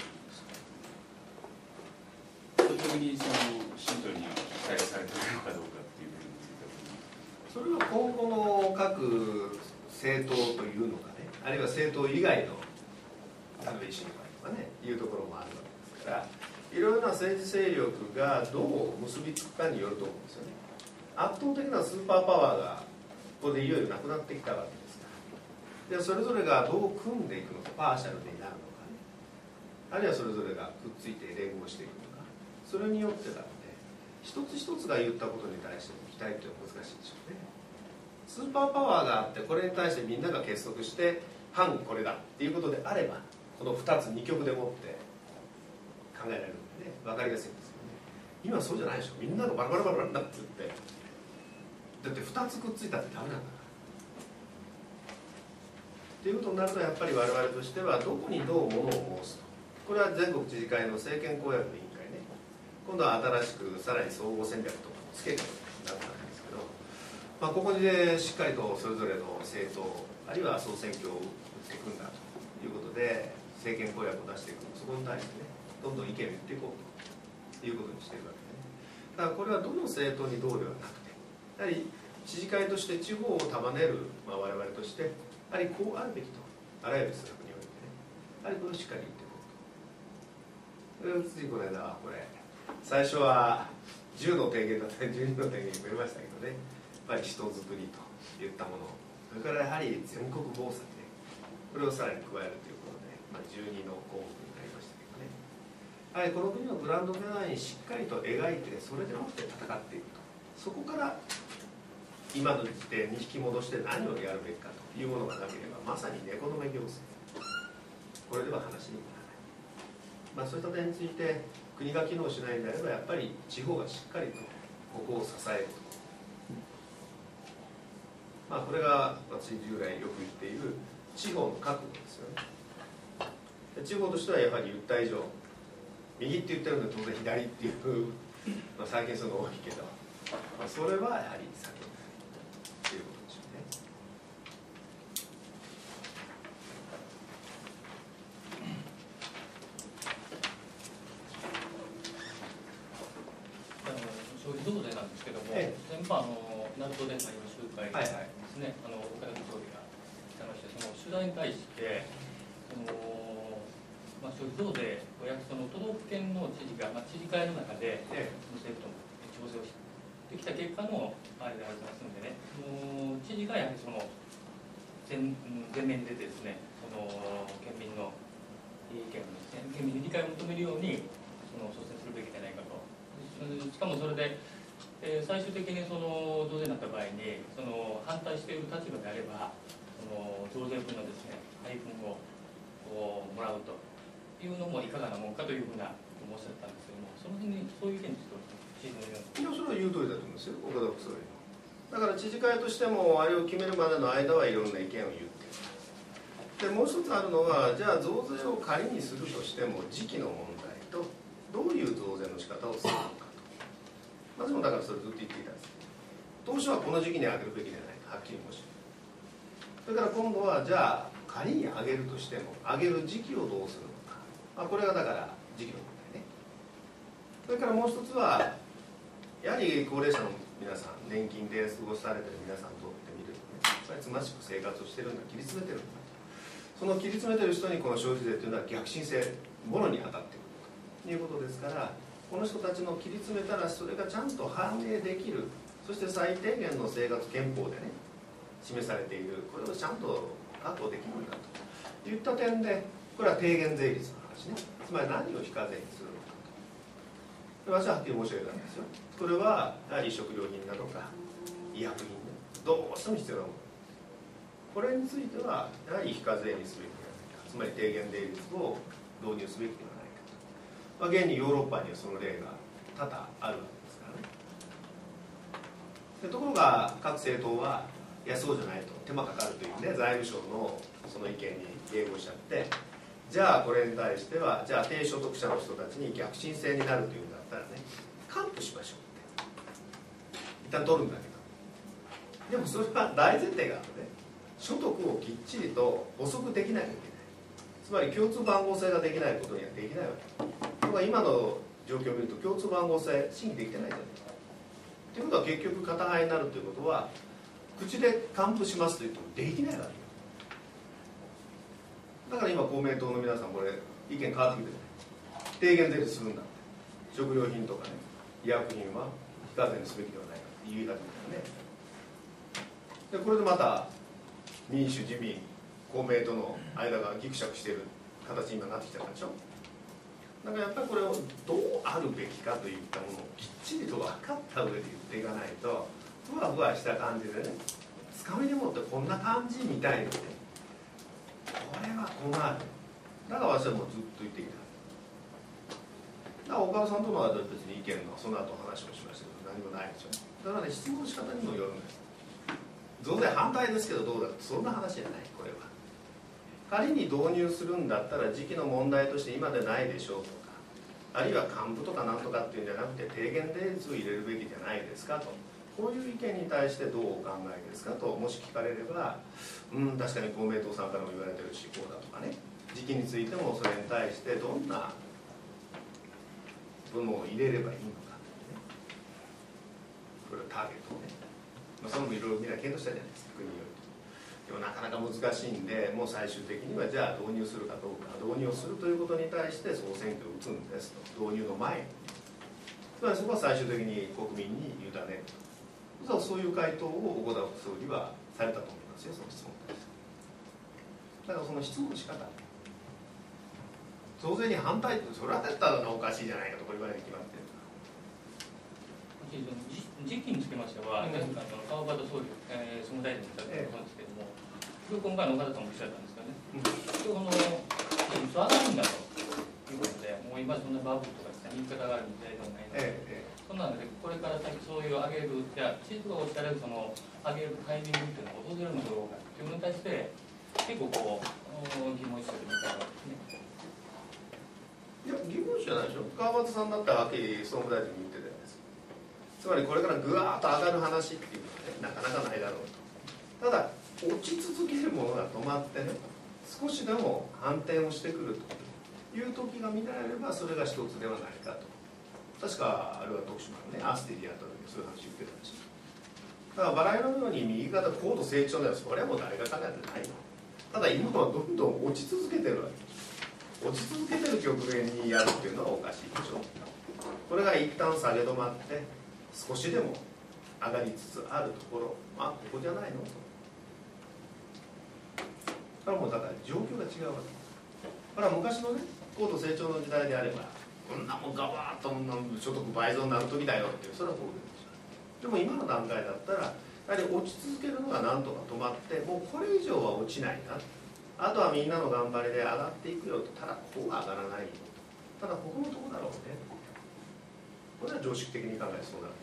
考えているんですか。基本的にその新党には期待されているのかどうかっていう部分については、 それは今後の各政党というのかね、あるいは政党以外の例えば維新会とかねいうところもあるわけですから、いろいろな政治勢力がどう結びつくかによると思うんですよね。圧倒的なスーパーパワーがここでいよいよなくなってきたわけですから、でそれぞれがどう組んでいくのか、パーシャルになるのかね、あるいはそれぞれがくっついて連合していくのか、それによってなので、一つ一つが言ったことに対しての期待というのは難しいでしょうね。スーパーパワーがあって、これに対してみんなが結束して反これだっていうことであれば、このふたつ二極でもって考えられるんでね、分かりやすいんですけどね。今そうじゃないでしょ。みんながバラバラバラになってって、だってふたつくっついたってダメなんだから。っていうことになると、やっぱり我々としてはどこにどうものを申すと。これは全国知事会の政権公約の委員会ね、今度は新しくさらに総合戦略とかをつけてなったんですけど、まあ、ここでしっかりとそれぞれの政党あるいは総選挙を打っていくんだということで政権公約を出していく、そこに対してねどんどん意見を言っていこうということにしているわけでね。だからこれはどの政党にどうではなくて、やはり知事会として地方を束ねる、まあ、我々としてやはりこうあるべきと、あらゆる施策においてね、やはりこれをしっかり言っていこうと。ついこの間はこれ最初はじゅうの提言だったりじゅうにの提言に増えましたけどね、やっぱり人づくりといったもの、それからやはり全国防災ね、これをさらに加えるということで、まあ、じゅうにの項目になりましたけどね、やはりこの国のグランドデザインしっかりと描いて、それでもって戦っていくと、そこから今の時点に引き戻して何をやるべきかというものがなければ、まさに猫の目行政、これでは話にならない、まあ、そういった点について国が機能しないんであれば、やっぱり地方がしっかりとここを支えると、まあ、これが私従来よく言っている地方の覚悟ですよね。地方としてはやはり言った以上、右って言ってるんで当然左っていう、まあ、最近その多いけど、まあ、それはやはり避けないということでしょうね。 あの消費増税なんですけども、 ええ、 先般あの南東電波の集会でですね、 はいはい、 あの岡田総理が来まして、その取材に対してその、まあ、消費増税を約その都道府県の知事が、まあ、知事会の中で、ええ、政府と調整をしてきた結果のあれでありますのでね、もう知事がやはりその前前面に出てですね、その県民の意見をですね、県民に理解を求めるようにその率先するべきじゃないかと。しかもそれで、えー、最終的にその増税になった場合にその反対している立場であれば、その増税分のですね配分をこうもらうというのもいかがなもんかというふうな申し上げたんですけども、その辺にそういう意見について教えてもらえますか。いや、それは言う通りだと思うんですよ、岡田副総理。だから知事会としてもあれを決めるまでの間はいろんな意見を言ってで、もう一つあるのは、じゃあ増税を仮にするとしても時期の問題とどういう増税の仕方をするのかと。私もだからそれずっと言っていたんです。当初はこの時期に上げるべきじゃないかはっきり申し上げる。それから今度はじゃあ仮に上げるとしても上げる時期をどうするのか、まあ、これがだから時期の問題ね。それからもう一つはやはり高齢者の皆さん、年金で過ごされてる皆さんにとってみるとね、やっぱりつましく生活をしてるんだ、切り詰めてるんだ、その切り詰めてる人にこの消費税というのは逆進性ものに当たってくるということですから、この人たちの切り詰めたらそれがちゃんと反映できる、そして最低限の生活憲法でね示されている、これをちゃんと確保できるんだといった点で、これは低減税率の話ね、つまり何を非課税にするのかと。私ははっきり申し上げたんですよ。これはやはり食料品だとか医薬品ね、どうしても必要なもの、これについてはやはり非課税にすべきではないか、つまり低減税率を導入すべきではないかと。まあ、現にヨーロッパにはその例が多々あるわけですからね。でところが各政党はいやそうじゃないと、手間かかるというね、財務省のその意見に迎合しちゃって、じゃあこれに対してはじゃあ低所得者の人たちに逆進性になるというんだったらね、還付しましょうって一旦取るんだけど、でもそれは大前提があるね、所得をきっちりと補足できないといけない、つまり共通番号制ができないことにはできないわけ。ところが今の状況を見ると共通番号制審議できてないじゃないかということは、結局片側になるということは口で還付しますと言ってもできないわけだから今公明党の皆さんこれ意見変わってきてる、低減税率するんだ、食料品とかね医薬品は非課税にすべきではないかって言い始めたよね。でこれでまた民主自民公明との間がギクシャクしている形に今なってきちゃったでしょ。だからやっぱりこれをどうあるべきかといったものをきっちりと分かった上で言っていかないと、ふわふわした感じでね、つかみでもってこんな感じみたいにね、これは困る。だから私はもうずっと言ってきた。だから岡田さんとの間で別に意見のその後話をしましたけど何もないでしょ。だからね、質問の仕方にもよるんです。増税反対ですけどどうだって、そんな話じゃない。これは仮に導入するんだったら時期の問題として今でないでしょうとか、あるいは還付とかなんとかっていうんじゃなくて低減税率を入れるべきじゃないですかと、こういう意見に対してどうお考えですかともし聞かれれば、うん確かに公明党さんからも言われてるしこうだとかね、時期についてもそれに対してどんなものを入れればいいのかってね、これはターゲットをね、まあ、それもいろいろみんな検討したじゃないですか、国によると。でもなかなか難しいんで、もう最終的にはじゃあ導入するかどうか、導入をするということに対して総選挙を打つんですと、導入の前に、つまりそこは最終的に国民に委ねると、そういう回答を岡田副総理はされたと思いますよ、その質問に対して。だからその質問の仕方、増税に反対って、それはだったらおかしいじゃないかとこれ言われて決まってる。 時期につきましては、確かに川端総理、えー、総務大臣だったと思うんですけども、それを今回の岡田さんもおっしゃったんですけどね、うん、そのいつ上がるんだということで、もう今そんなバブルとか言い方があるみたいではないので、ええ、そんなので、これから先そういう上げる、じゃあ、地図がおっしゃるその上げるタイミングっていうのが訪れるのだろうかっていうのに対して、結構こう、疑問視するみたいなですね。 いや、疑問視じゃないでしょ。川端さんだってはっきり総務大臣に言ってたじゃないですか。つまりこれからぐわーっと上がる話っていうのはね、なかなかないだろうと。ただ落ち続けるものが止まってね、少しでも反転をしてくるという時が見られれば、それが一つではないかと。確かあれは徳島のね、アステリアとかでそういう話言ってたんですよ。だからバラ色のように右肩高度成長のやつ、これはもう誰が考えてないの。ただ今はどんどん落ち続けてるわけ。落ち続けてる局面にやるっていうのはおかしいでしょ。これが一旦下げ止まって少しでも上がりつつあるところ、まあここじゃないのと。だからもうだから状況が違うわけ。だから昔のね、高度成長の時代であれば、こんなもんガバーッと所得倍増になる時だよっていう、それは当然ですよ。でも今の段階だったら、やはり落ち続けるのがなんとか止まって、もうこれ以上は落ちないな。あとはみんなの頑張りで上がっていくよと。ただここが上がらないよ。ただここのとこだろうね。これは常識的に考えてそうなる。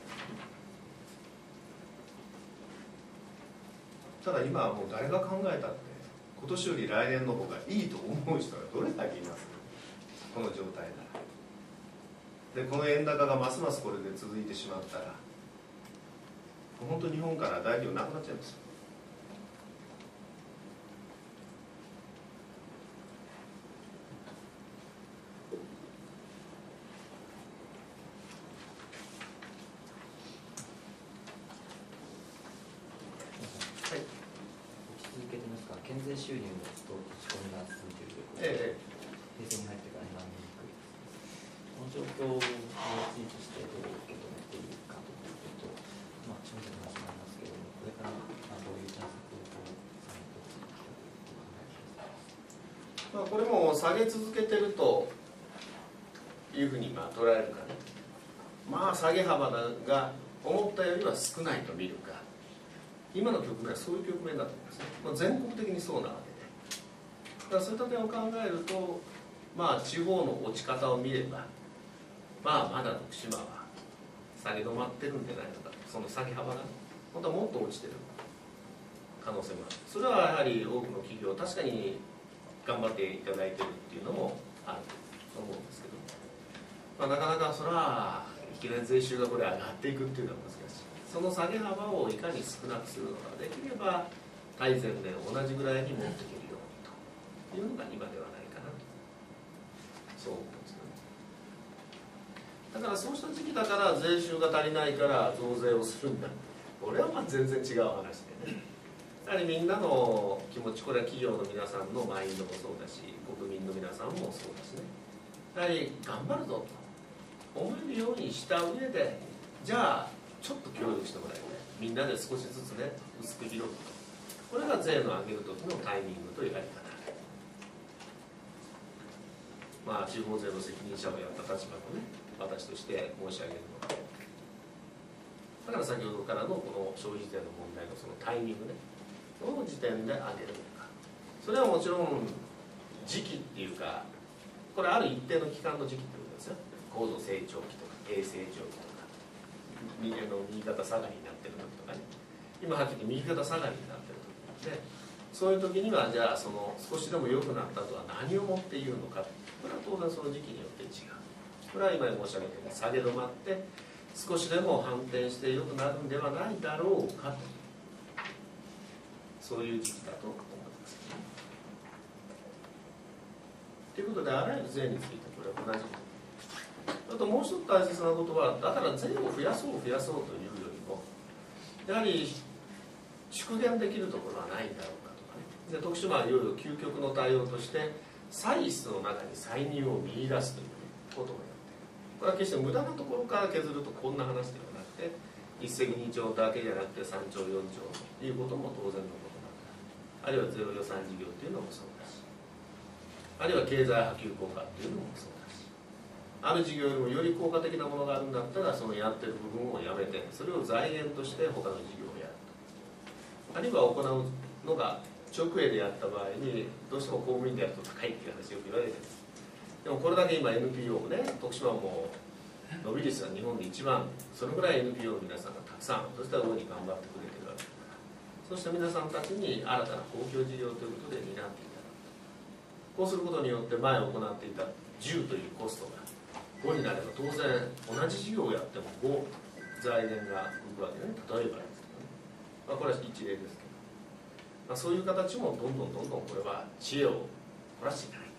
ただ今はもう誰が考えたって今年より来年の方がいいと思う人がどれだけいますか、この状態なら。でこの円高がますますこれで続いてしまったら、本当に日本から大企業なくなっちゃいますよ。 税収入もずっと落ち込みが続いているということで、平成に入ってからになりにくいです。この状況を地域としてどう受け止めているかということと、まあ、正直な話になりますけれども、これからどういう対策をされていくかという考え方です。 まあ、これも下げ続けてるというふうにまあ捉えるかね、まあ下げ幅が思ったよりは少ないと見るか、今の局面はそういう局面だと思いますね。まあ、全国的にそうなわけで、だからそういった点を考えると、まあ地方の落ち方を見れば、まあまだ徳島は下げ止まってるんじゃないのか、その下げ幅が本当はもっと落ちてる可能性もある。それはやはり多くの企業確かに頑張っていただいてるっていうのもあると思うんですけど、まあ、なかなかそれはいきなり税収がこれ上がっていくっていうのは難しい。その下げ幅をいかに少なくするのかできれば大前年同じぐらいに持っていけるようにというのが今ではないかなと、そう思うんですけど、だからそうした時期だから税収が足りないから増税をするんだ、これはまあ全然違う話でね。やはりみんなの気持ち、これは企業の皆さんのマインドもそうだし、国民の皆さんもそうだしね、やはり頑張るぞと思えるようにした上で、じゃあちょっと協力してもらいたい、みんなで少しずつね薄く広くと、これが税の上げる時のタイミングというやり方。まあ地方税の責任者をやった立場のね私として申し上げるのは、だから先ほどからのこの消費税の問題のそのタイミングね、どの時点で上げるのか、それはもちろん時期っていうか、これある一定の期間の時期ってことですよ。高度成長期とか低成長期とか右の右肩下がりになってる時とかね、今はっきり右肩下がりになってる時で、そういう時にはじゃあその少しでも良くなったとは何をもって言うのか、これは当然その時期によって違う。これは今申し上げたように下げ止まって少しでも反転して良くなるんではないだろうかと、そういう時期だと思います。ということで、あらゆる税についてこれは同じ。あともう一つ大切なことは、だから税を増やそう増やそうというよりも、やはり縮減できるところはないんだろうかとかね。で徳島はいよいよ究極の対応として歳出の中に歳入を見出すということをやっている。これは決して無駄なところから削るとこんな話ではなくて、一石二鳥だけじゃなくて三鳥四鳥ということも当然のことだから、あるいはゼロ予算事業というのもそうだし、あるいは経済波及効果というのもそうだし、ある事業よりもより効果的なものがあるんだったら、そのやってる部分をやめて、それを財源として他の事業をやると。あるいは行うのが直営でやった場合に、どうしても公務員でやると高いっていう話よく言われてるんです。でもこれだけ今 エヌピーオー もね、徳島も伸び率が日本で一番、そのぐらい エヌピーオー の皆さんがたくさん、そして大いに頑張ってくれてるわけだから、そうした皆さんたちに新たな公共事業ということで担っていただく。こうすることによって前行っていたじゅうというコストがごになれば、当然同じ事業をやってもご財源が浮くわけね。例えばですけどね、まあ、これは一例ですけど、まあ、そういう形もどんどんどんどんこれは知恵を凝らしていかない。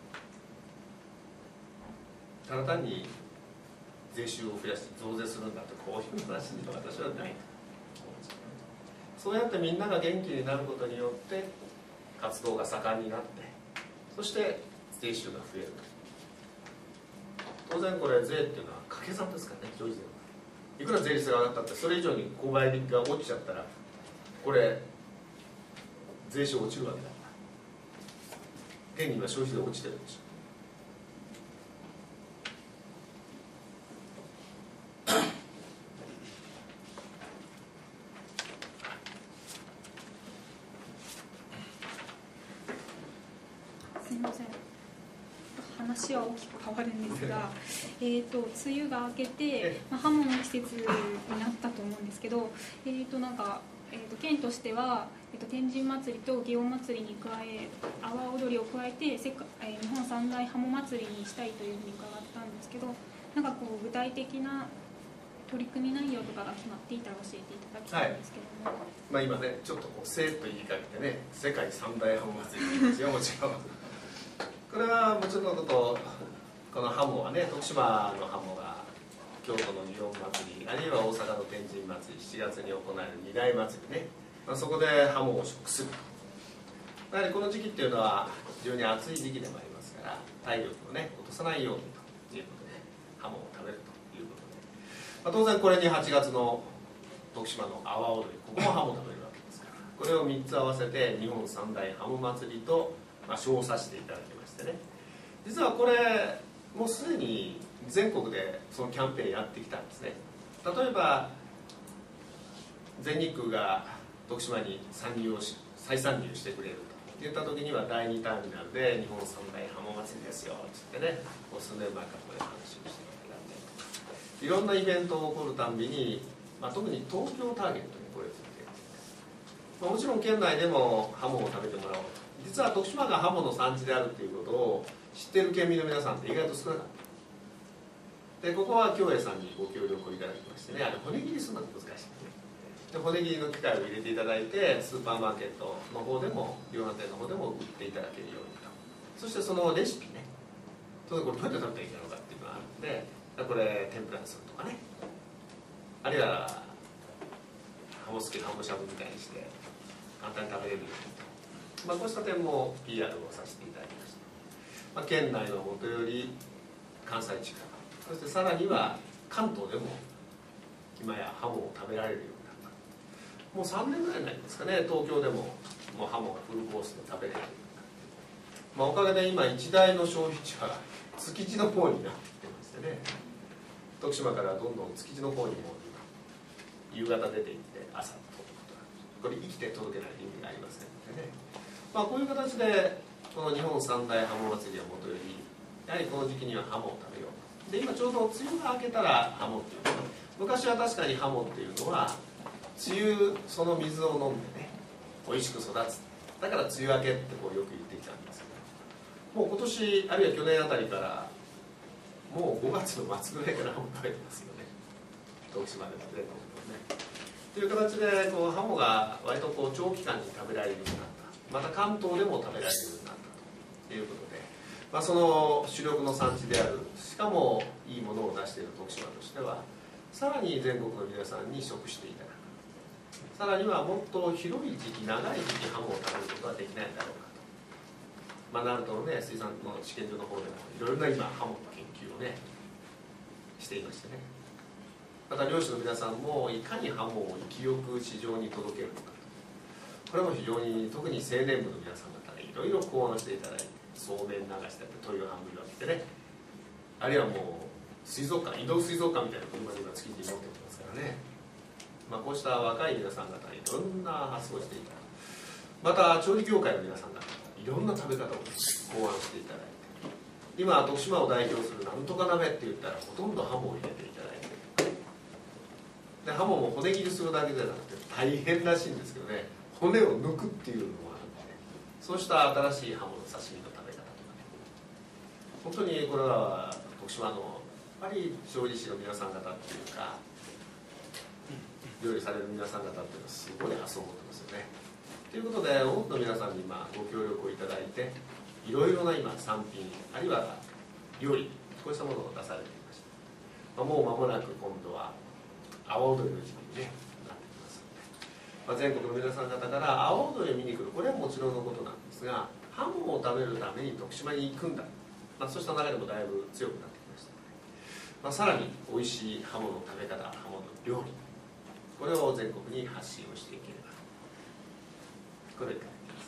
ただ単に税収を増やして増税するんだってこういう話には私はないと思うんですよね。そうやってみんなが元気になることによって活動が盛んになって、そして税収が増えると。当然これ税っていうのは掛け算ですからね、消費税は。いくら税率が上がったってそれ以上に購買力が落ちちゃったら、これ税収落ちるわけだから。現に今消費税落ちてるでしょ。 すみません、話は大きく変わるんですが、えーと梅雨が明けて、まあ、刃物の季節になったと思うんですけど、えーとなんか、えーと県としては、えーと天神祭りと祇園祭りに加え、阿波踊りを加えて世界、えー、日本三大刃物祭りにしたいというふうに伺ったんですけど、なんかこう具体的な取り組み内容とかが決まっていたら教えていただきたいんですけども、はい、 まあ、今ねちょっとこうせーっと言いかけてね、世界三大刃物祭りですよ。もちろんこれはもちろんのこと、この刃物はね、徳島の刃物が京都の祇園祭り、あるいは大阪の天神祭り、しちがつに行われる二大祭りね、まあ、そこで刃物を食するやはりこの時期っていうのは非常に暑い時期でもありますから、体力をね落とさないようにということでハモを食べるということで、まあ、当然これにはちがつの徳島の阿波踊り、ここもハモを食べるわけですから、これをみっつ合わせて日本三大ハモ祭りと、まあ、称させていただきましてね、実はこれもうすでに全国でそのキャンペーンやってきたんですね。例えば全日空が徳島に参入をし再参入してくれるといった時にはだいにターミナルで日本三大ハモ祭りですよっつってね、もう数年前からこれ話をしていただいて、いろんなイベントが起こるたんびに、まあ、特に東京ターゲットにこれをつけて、まあ、もちろん県内でもハモを食べてもらおうと。実は徳島がハモの産地であるということを知っている県民の皆さんって意外と少なかった。でここは京栄さんにご協力をいただきましてね、あれ骨切りするのが難しいね。で骨切りの機械を入れていただいて、スーパーマーケットの方でも量販店の方でも売っていただけるようにと。そしてそのレシピね、当然これどうやって食べたらいいのかっていうのがあるんで、これ天ぷらにするとかね、あるいはハモすきハモしゃぶみたいにして簡単に食べれるようにと、まあ、こうした点も ピーアール をさせていただきました。まあ、県内のもとより関西地区、そしてさらには関東でも今やハモを食べられるようになった。もうさんねんぐらいになりますかね、東京でももうハモがフルコースで食べれるようになって、まあ、おかげで今一大の消費地は築地の方になってきてましてね、徳島からどんどん築地の方にも夕方出て行って朝届くことが、これ生きて届けないと意味がありませんのでね、まあ、こういう形でこの日本三大ハモ祭りをもとより、やはりこの時期にはハモを食べようと。で今ちょうど梅雨が明けたらハモっていう、昔は確かにハモっていうのは梅雨その水を飲んでね美味しく育つ、だから梅雨明けってこうよく言ってきたんですけど、もう今年あるいは去年あたりからもうごがつの末ぐらいからハモ食べてますよね、徳島でもね。という形でこうハモが割とこう長期間に食べられるようになった、また関東でも食べられるようになったということで、まあ、その主力の産地である、しかもいいものを出している徳島としては、さらに全国の皆さんに食していただく、さらにはもっと広い時期、長い時期ハモを食べることはできないだろうかと。まあ、鳴門のね水産の試験場の方でもいろいろな今ハモの研究をねしていましてね、また漁師の皆さんもいかにハモを生きよく市場に届けるのか、これも非常に特に青年部の皆さん方がいろいろ考案していただいて、そうめん流したり鳥を半分に分けてね、あるいはもう水族館、移動水族館みたいな車で今築地に持ってますからね、まあ、こうした若い皆さん方いろんな発想をしていた、また調理業界の皆さん方いろんな食べ方を考案していただいて、今徳島を代表するなんとか鍋って言ったらほとんどハモを入れていただいて、でハモも骨切りするだけじゃなくて大変らしいんですけどね、骨を抜くっていうのもあるんで、ね、そうした新しいハモの刺身の食べ方とかね、本当にこれは徳島のやっぱり調理師の皆さん方っていうか料理される皆さん方っていうのはすごい発想を持ってますよね。ということで多くの皆さんに今ご協力をいただいて、いろいろな今産品あるいは料理こうしたものを出されていました、まあ、もう間もなく今度は阿波踊りの時期に、ね、なってきますので、まあ、全国の皆さん方から阿波踊りを見に来る、これはもちろんのことなんですが、ハモを食べるために徳島に行くんだ、まあ、そうした流れもだいぶ強くなってきましたので、まあ、さらに美味しいハモの食べ方、ハモの料理、これを全国に発信をしていければ、これをいただきます。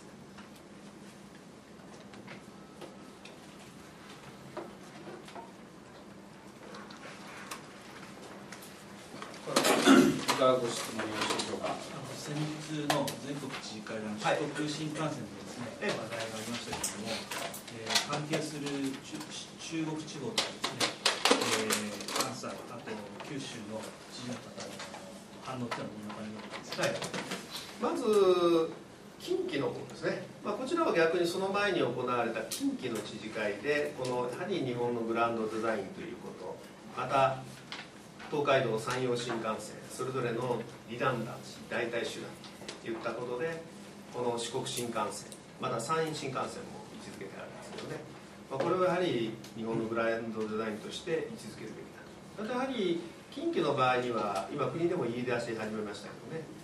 いかがご質問よろしいでしょうか。 先日の全国知事会での四国新幹線のですね、はい、話題がありましたけれども、えー、関係する中, 中国地方とかですね、えー、関西、あと九州の知事の方の反応っていうのはどんな感じなんですか。 はい、まず近畿の方ですね、まあ、こちらは逆にその前に行われた近畿の知事会で、このやはり日本のブランドデザインということ、また東海道山陽新幹線それぞれのリダンダンシー代替手段といったことで、この四国新幹線また山陰新幹線も位置づけてあるんですけどね、まあ、これをやはり日本のブランドデザインとして位置づけるべきだと。またやはり近畿の場合には今国でも言い出し始めましたけどね、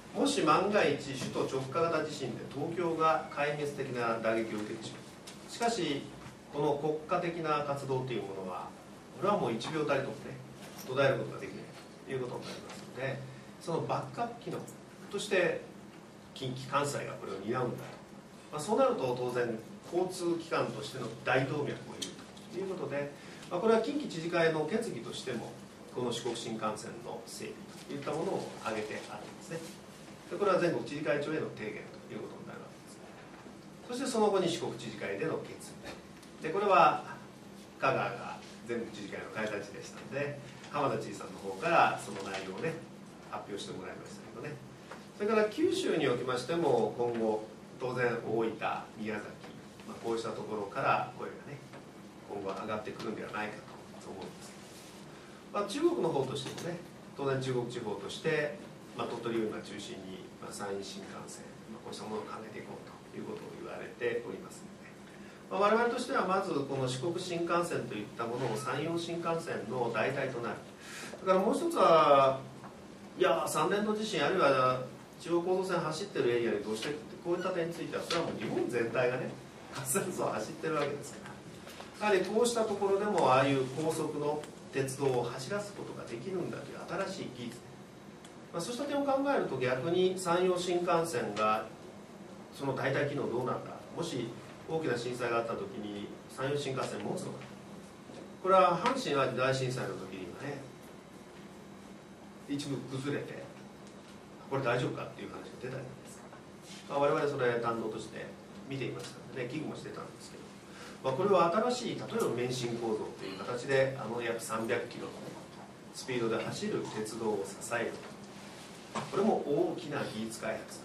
もし万が一首都直下型地震で東京が壊滅的な打撃を受けてしまう。しかしこの国家的な活動というものはこれはもういちびょうたりともね途絶えることができないということになりますので、そのバックアップ機能として近畿関西がこれを担うんだと、まあ、そうなると当然交通機関としての大動脈をいるということで、まあ、これは近畿知事会の決議としてもこの四国新幹線の整備といったものを挙げてあるんですね。でこれは全国知事会長への提言ということになるわけです。そしてその後に四国知事会での決議で、これは香川が全国知事会の開催地でしたので浜田知事さんの方からその内容をね発表してもらいましたけどね。それから九州におきましても今後当然大分、宮崎、まあ、こうしたところから声がね今後上がってくるんではないかと思うんです。まあ、中国の方としてもね当然中国地方として、まあ、鳥取運河中心に、まあ、山陰新幹線、まあ、こうしたものを考えていこうということを言われておりますので、まあ、我々としてはまずこの四国新幹線といったものを山陽新幹線の代替となる。だからもう一つはいや三連の地震あるいは中央高速線走ってるエリアにどうしてこういった点についてはそれはもう日本全体がね活断層を走ってるわけですから、やはりこうしたところでもああいう高速の鉄道を走らすことができるんだという新しい技術、まあ、そうした点を考えると逆に山陽新幹線がその代替機能どうなんだ、もし大きな震災があった時に山陽新幹線持つのか、これは阪神・淡路大震災の時にはね一部崩れてこれ大丈夫かっていう話が出たじゃないですか、まあ、我々それ堪能として見ていましたので、ね、危惧もしてたんですけど、まあ、これは新しい例えば免震構造という形であの約さんびゃくキロの、ね、スピードで走る鉄道を支える、これも大きな技術開発、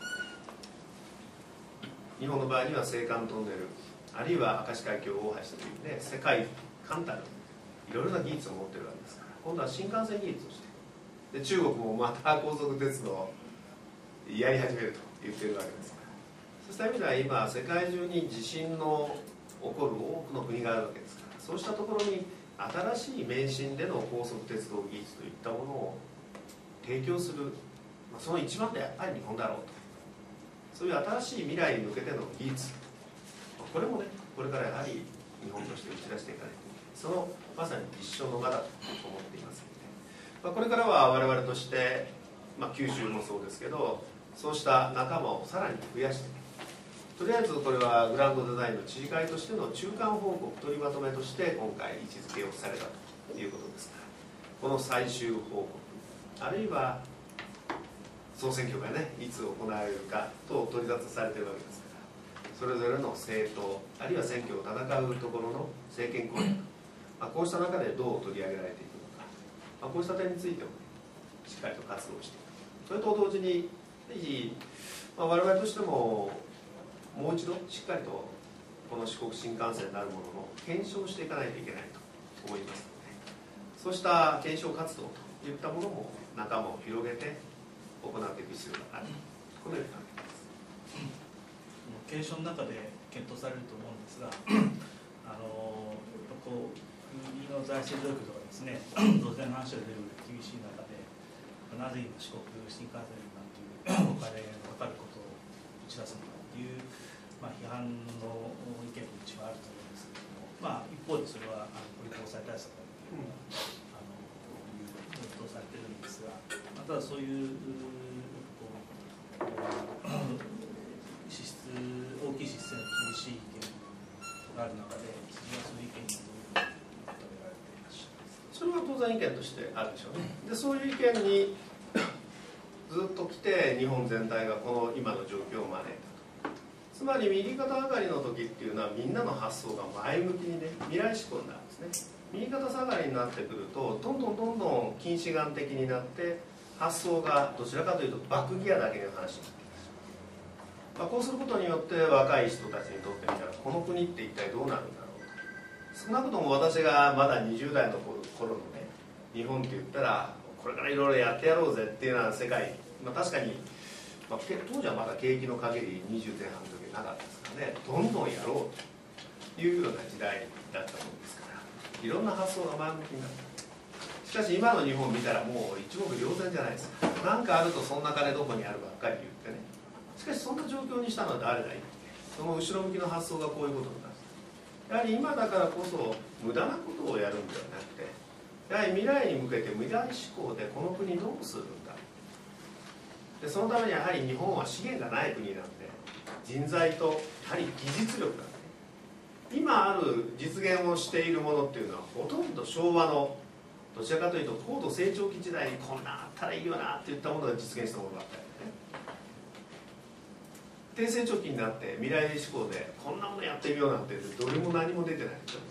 日本の場合には青函トンネルあるいは明石海峡大橋というね世界冠たるいろいろな技術を持ってるわけですから、今度は新幹線技術をしてで中国もまた高速鉄道をやり始めると言ってるわけですから、そうした意味では今世界中に地震の起こる多くの国があるわけですから、そうしたところに新しい免震での高速鉄道技術といったものを提供する、まあ、その一番でやっぱり日本だろうと、そういう新しい未来に向けての技術、これもねこれからやはり日本として打ち出していかないといけない、そのまさに実証の場だと思っていますので、まあ、これからは我々として、まあ、九州もそうですけどそうした仲間をさらに増やして、とりあえずこれはグランドデザインの知事会としての中間報告取りまとめとして今回位置づけをされたということですから、この最終報告あるいは総選挙がねいつ行われるかと取り沙汰されているわけですから、それぞれの政党あるいは選挙を戦うところの政権公約、まあ、こうした中でどう取り上げられていくのか、まあ、こうした点についても、ね、しっかりと活動していく、それと同時にぜひ、まあ、我々としてももう一度しっかりとこの四国新幹線なるものの検証していかないといけないと思いますので、そうした検証活動といったものも仲間を広げて行っていく必要がある、このように考えます。 検証の中で検討されると思うんですがあのこう国の財政状況とかですね当然の話が出る厳しい中でなぜ今四国新幹線なんていうお金がかかることを打ち出すのかという、まあ、批判の意見も一番あると思うんですけれども、まあ、一方でそれはあのこれ防災対策だというのは、うん、あの検討されてるんですが、まあ、ただそういうこう支出大きい支出の厳しい意見がある中で知事はそういう意見にどういうふうに認められていらっしゃいますか。 それは当然意見としてあるでしょうね。でそういう意見にずっと来て日本全体がこの今の状況を招いたと。つまり右肩上がりの時っていうのはみんなの発想が前向きにね未来志向になるんですね。右肩下がりになってくるとどんどんどんどん近視眼的になって発想がどちらかというとバックギアだけの話になってきます、まあ、こうすることによって若い人たちにとってみたらこの国って一体どうなるんだろうと。少なくとも私がまだにじゅう代の頃のね日本って言ったらこれからいろいろやってやろうぜっていうような世界、まあ、確かに、まあ、当時はまだ景気の限りにじゅう前半の時なかったですからね、どんどんやろうというような時代だったものですからいろんな発想が前向きになった。ししかし今の日本見たらもう一目瞭然じゃないですか。何かあるとそんな金どこにあるばっかり言ってね。しかしそんな状況にしたのは誰だいって、その後ろ向きの発想がこういうことになる。やはり今だからこそ無駄なことをやるんではなくて、やはり未来に向けて未来志向でこの国どうするんだ。でそのためにやはり日本は資源がない国なんで、人材とやはり技術力なんで、今ある実現をしているものっていうのはほとんど昭和のどちらかというと高度成長期時代にこんなあったらいいよなっていったものが実現したものばっかりでね。低成長期になって未来志向でこんなものやってみようなんてどれも何も出てないでしょ。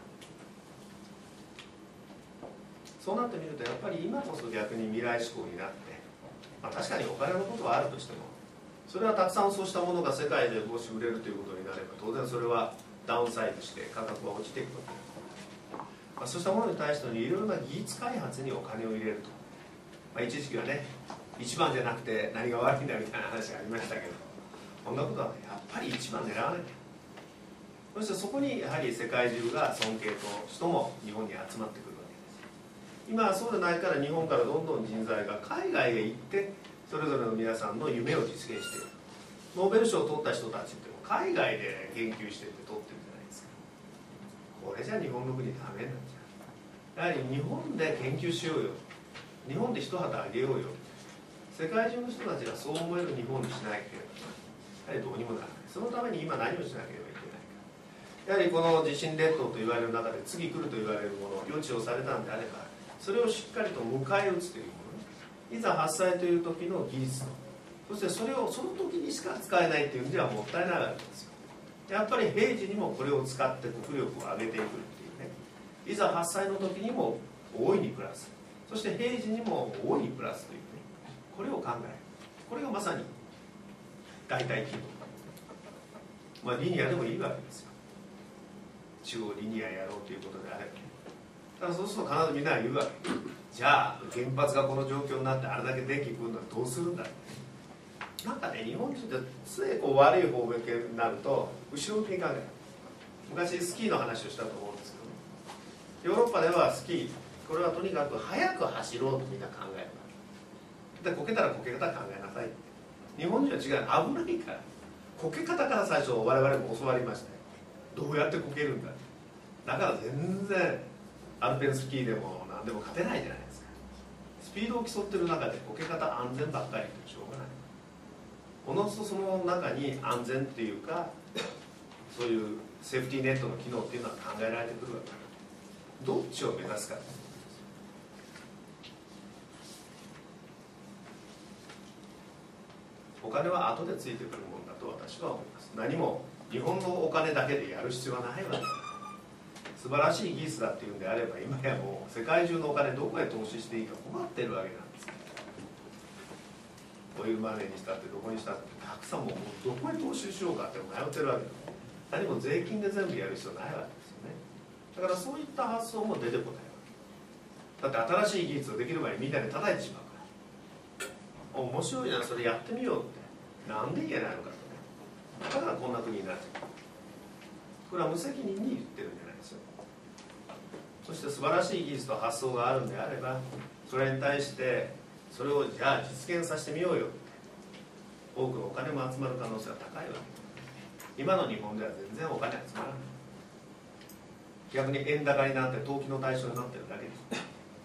そうなってみるとやっぱり今こそ逆に未来志向になって、まあ、確かにお金のことはあるとしても、それはたくさんそうしたものが世界でもし売れるということになれば当然それはダウンサイドして価格は落ちていくわけです。まあ、そうしたものに対してのいろいろな技術開発にお金を入れると、まあ、一時期はね一番じゃなくて何が悪いんだみたいな話がありましたけど、こんなことは、ね、やっぱり一番狙わなきゃ。そしてそこにやはり世界中が尊敬と人も日本に集まってくるわけです。今はそうでないから日本からどんどん人材が海外へ行ってそれぞれの皆さんの夢を実現している。ノーベル賞を取った人たちっても海外で研究してって取ってるじゃないですか。これじゃ日本の国ダメなんじゃん。やはり日本で研究しようよ、日本で一旗あげようよ、世界中の人たちがそう思える日本にしなければやはりどうにもならない。そのために今何をしなければいけないか。やはりこの地震列島と言われる中で次来ると言われるもの、予知をされたんであればそれをしっかりと迎え撃つというもの、いざ発災という時の技術と、そしてそれをその時にしか使えないという意味ではもったいないわけですよ。やっぱり平時にもこれを使って国力を上げていくっていうね、いざ発災の時にも大いにプラス、そして平時にも大いにプラスというね、これを考える。これがまさに代替機能、まあリニアでもいいわけですよ。中央リニアやろうということであればね。ただそうすると必ずみんなが言うわけ。じゃあ原発がこの状況になってあれだけ電気来るのはどうするんだって。なんかね、日本人って常にこう悪い方向になると後ろ向きに考える。昔スキーの話をしたと思うんですけど、ヨーロッパではスキー、これはとにかく速く走ろうとみんな考えるわけで、こけたらこけ方考えなさいって。日本人は違う、危ないからこけ方から最初我々も教わりましたよ。どうやってこけるんだって。だから全然アルペンスキーでも何でも勝てないじゃないですか。スピードを競ってる中でこけ方安全ばっかりってしょうがない。おのずとその中に安全っていうかそういうセーフティーネットの機能っていうのは考えられてくるわけだ。どっちを目指すか。お金は後でついてくるものだと私は思います。何も日本のお金だけでやる必要はないわけだ。素晴らしい技術だっていうんであれば今やもう世界中のお金どこへ投資していいか困ってるわけなんです。オイルマネーにしたってどこにしたってたくさんもうどこへ投資しようかって迷ってるわけだ。何も税金で全部やる必要ないわけですよね。だからそういった発想も出てこないわけだ。って新しい技術ができる前にみんなで叩いてしまうから面白いじゃん、それやってみようってなんで言えないのかとね。だからこんな国になっちゃう。これは無責任に言ってるんじゃないですよ。そして素晴らしい技術と発想があるんであればそれに対してそれをじゃあ実現させてみようよって多くのお金も集まる可能性が高いわけ。今の日本では全然お金集まらない。逆に円高になって投機の対象になってるだけです。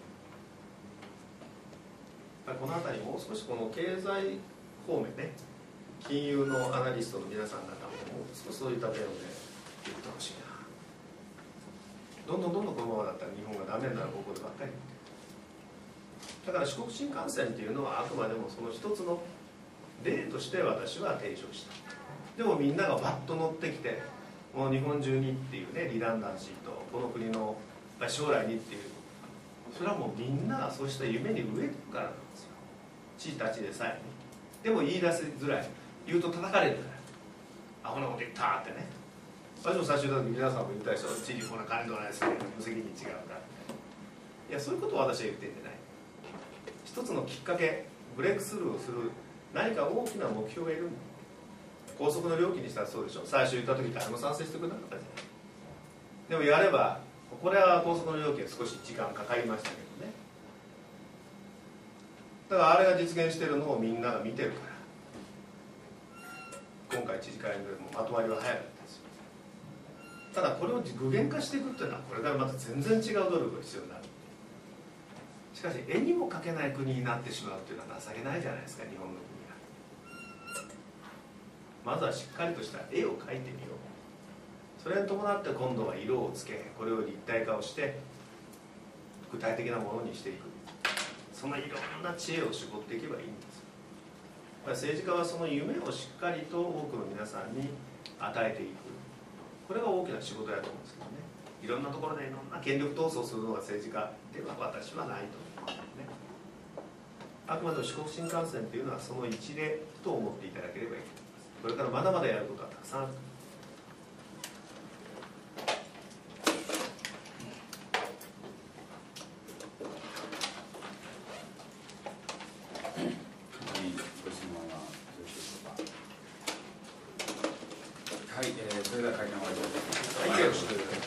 この辺りもう少しこの経済方面ね、金融のアナリストの皆さん方ももう少しそういった点をね言ってほしいな。どんどんどんどんこのままだったら日本がダメになる方向でばっかり。だから四国新幹線っていうのはあくまでもその一つの例として私は提唱した。でもみんながバッと乗ってきてもう日本中にっていうねリダンダンシーとこの国の将来にっていう、それはもうみんながそうした夢に飢えてるからなんですよ。知事たちでさえね。でも言い出しづらい。言うと叩かれるからアホなこと言ったってね。私も最初だと皆さんも言ったでしょ、知事こんな金取らないですね、無責任違うから。いやそういうことを私は言ってんじゃない。一つのきっかけ、ブレイクスルーをする何か大きな目標がいるんだ。高速の料金にしたらそうでしょ。最初言った時誰も賛成してくれなかったじゃない。でもやればこれは高速の料金少し時間かかりましたけどね、 だからあれが実現しているのをみんなが見てるから今回知事会でもまとまりは早かったですよ。ただこれを具現化していくっていうのはこれからまた全然違う努力が必要になる。しかし絵にも描けない国になってしまうっていうのは情けないじゃないですか、日本の国が。まずはしっかりとした絵を描いてみよう。それに伴って今度は色をつけ、これを立体化をして具体的なものにしていく。そのいろんな知恵を絞っていけばいいんですよ。政治家はその夢をしっかりと多くの皆さんに与えていく、これが大きな仕事だと思うんですけどね。いろんなところでいろんな権力闘争するのが政治家では私はないと思うんですね。あくまでも四国新幹線というのはその一例と思っていただければいいと思います。これからまだまだやることはたくさんある。 はい、えー、それでは会見終わりです。 はい、よろしく。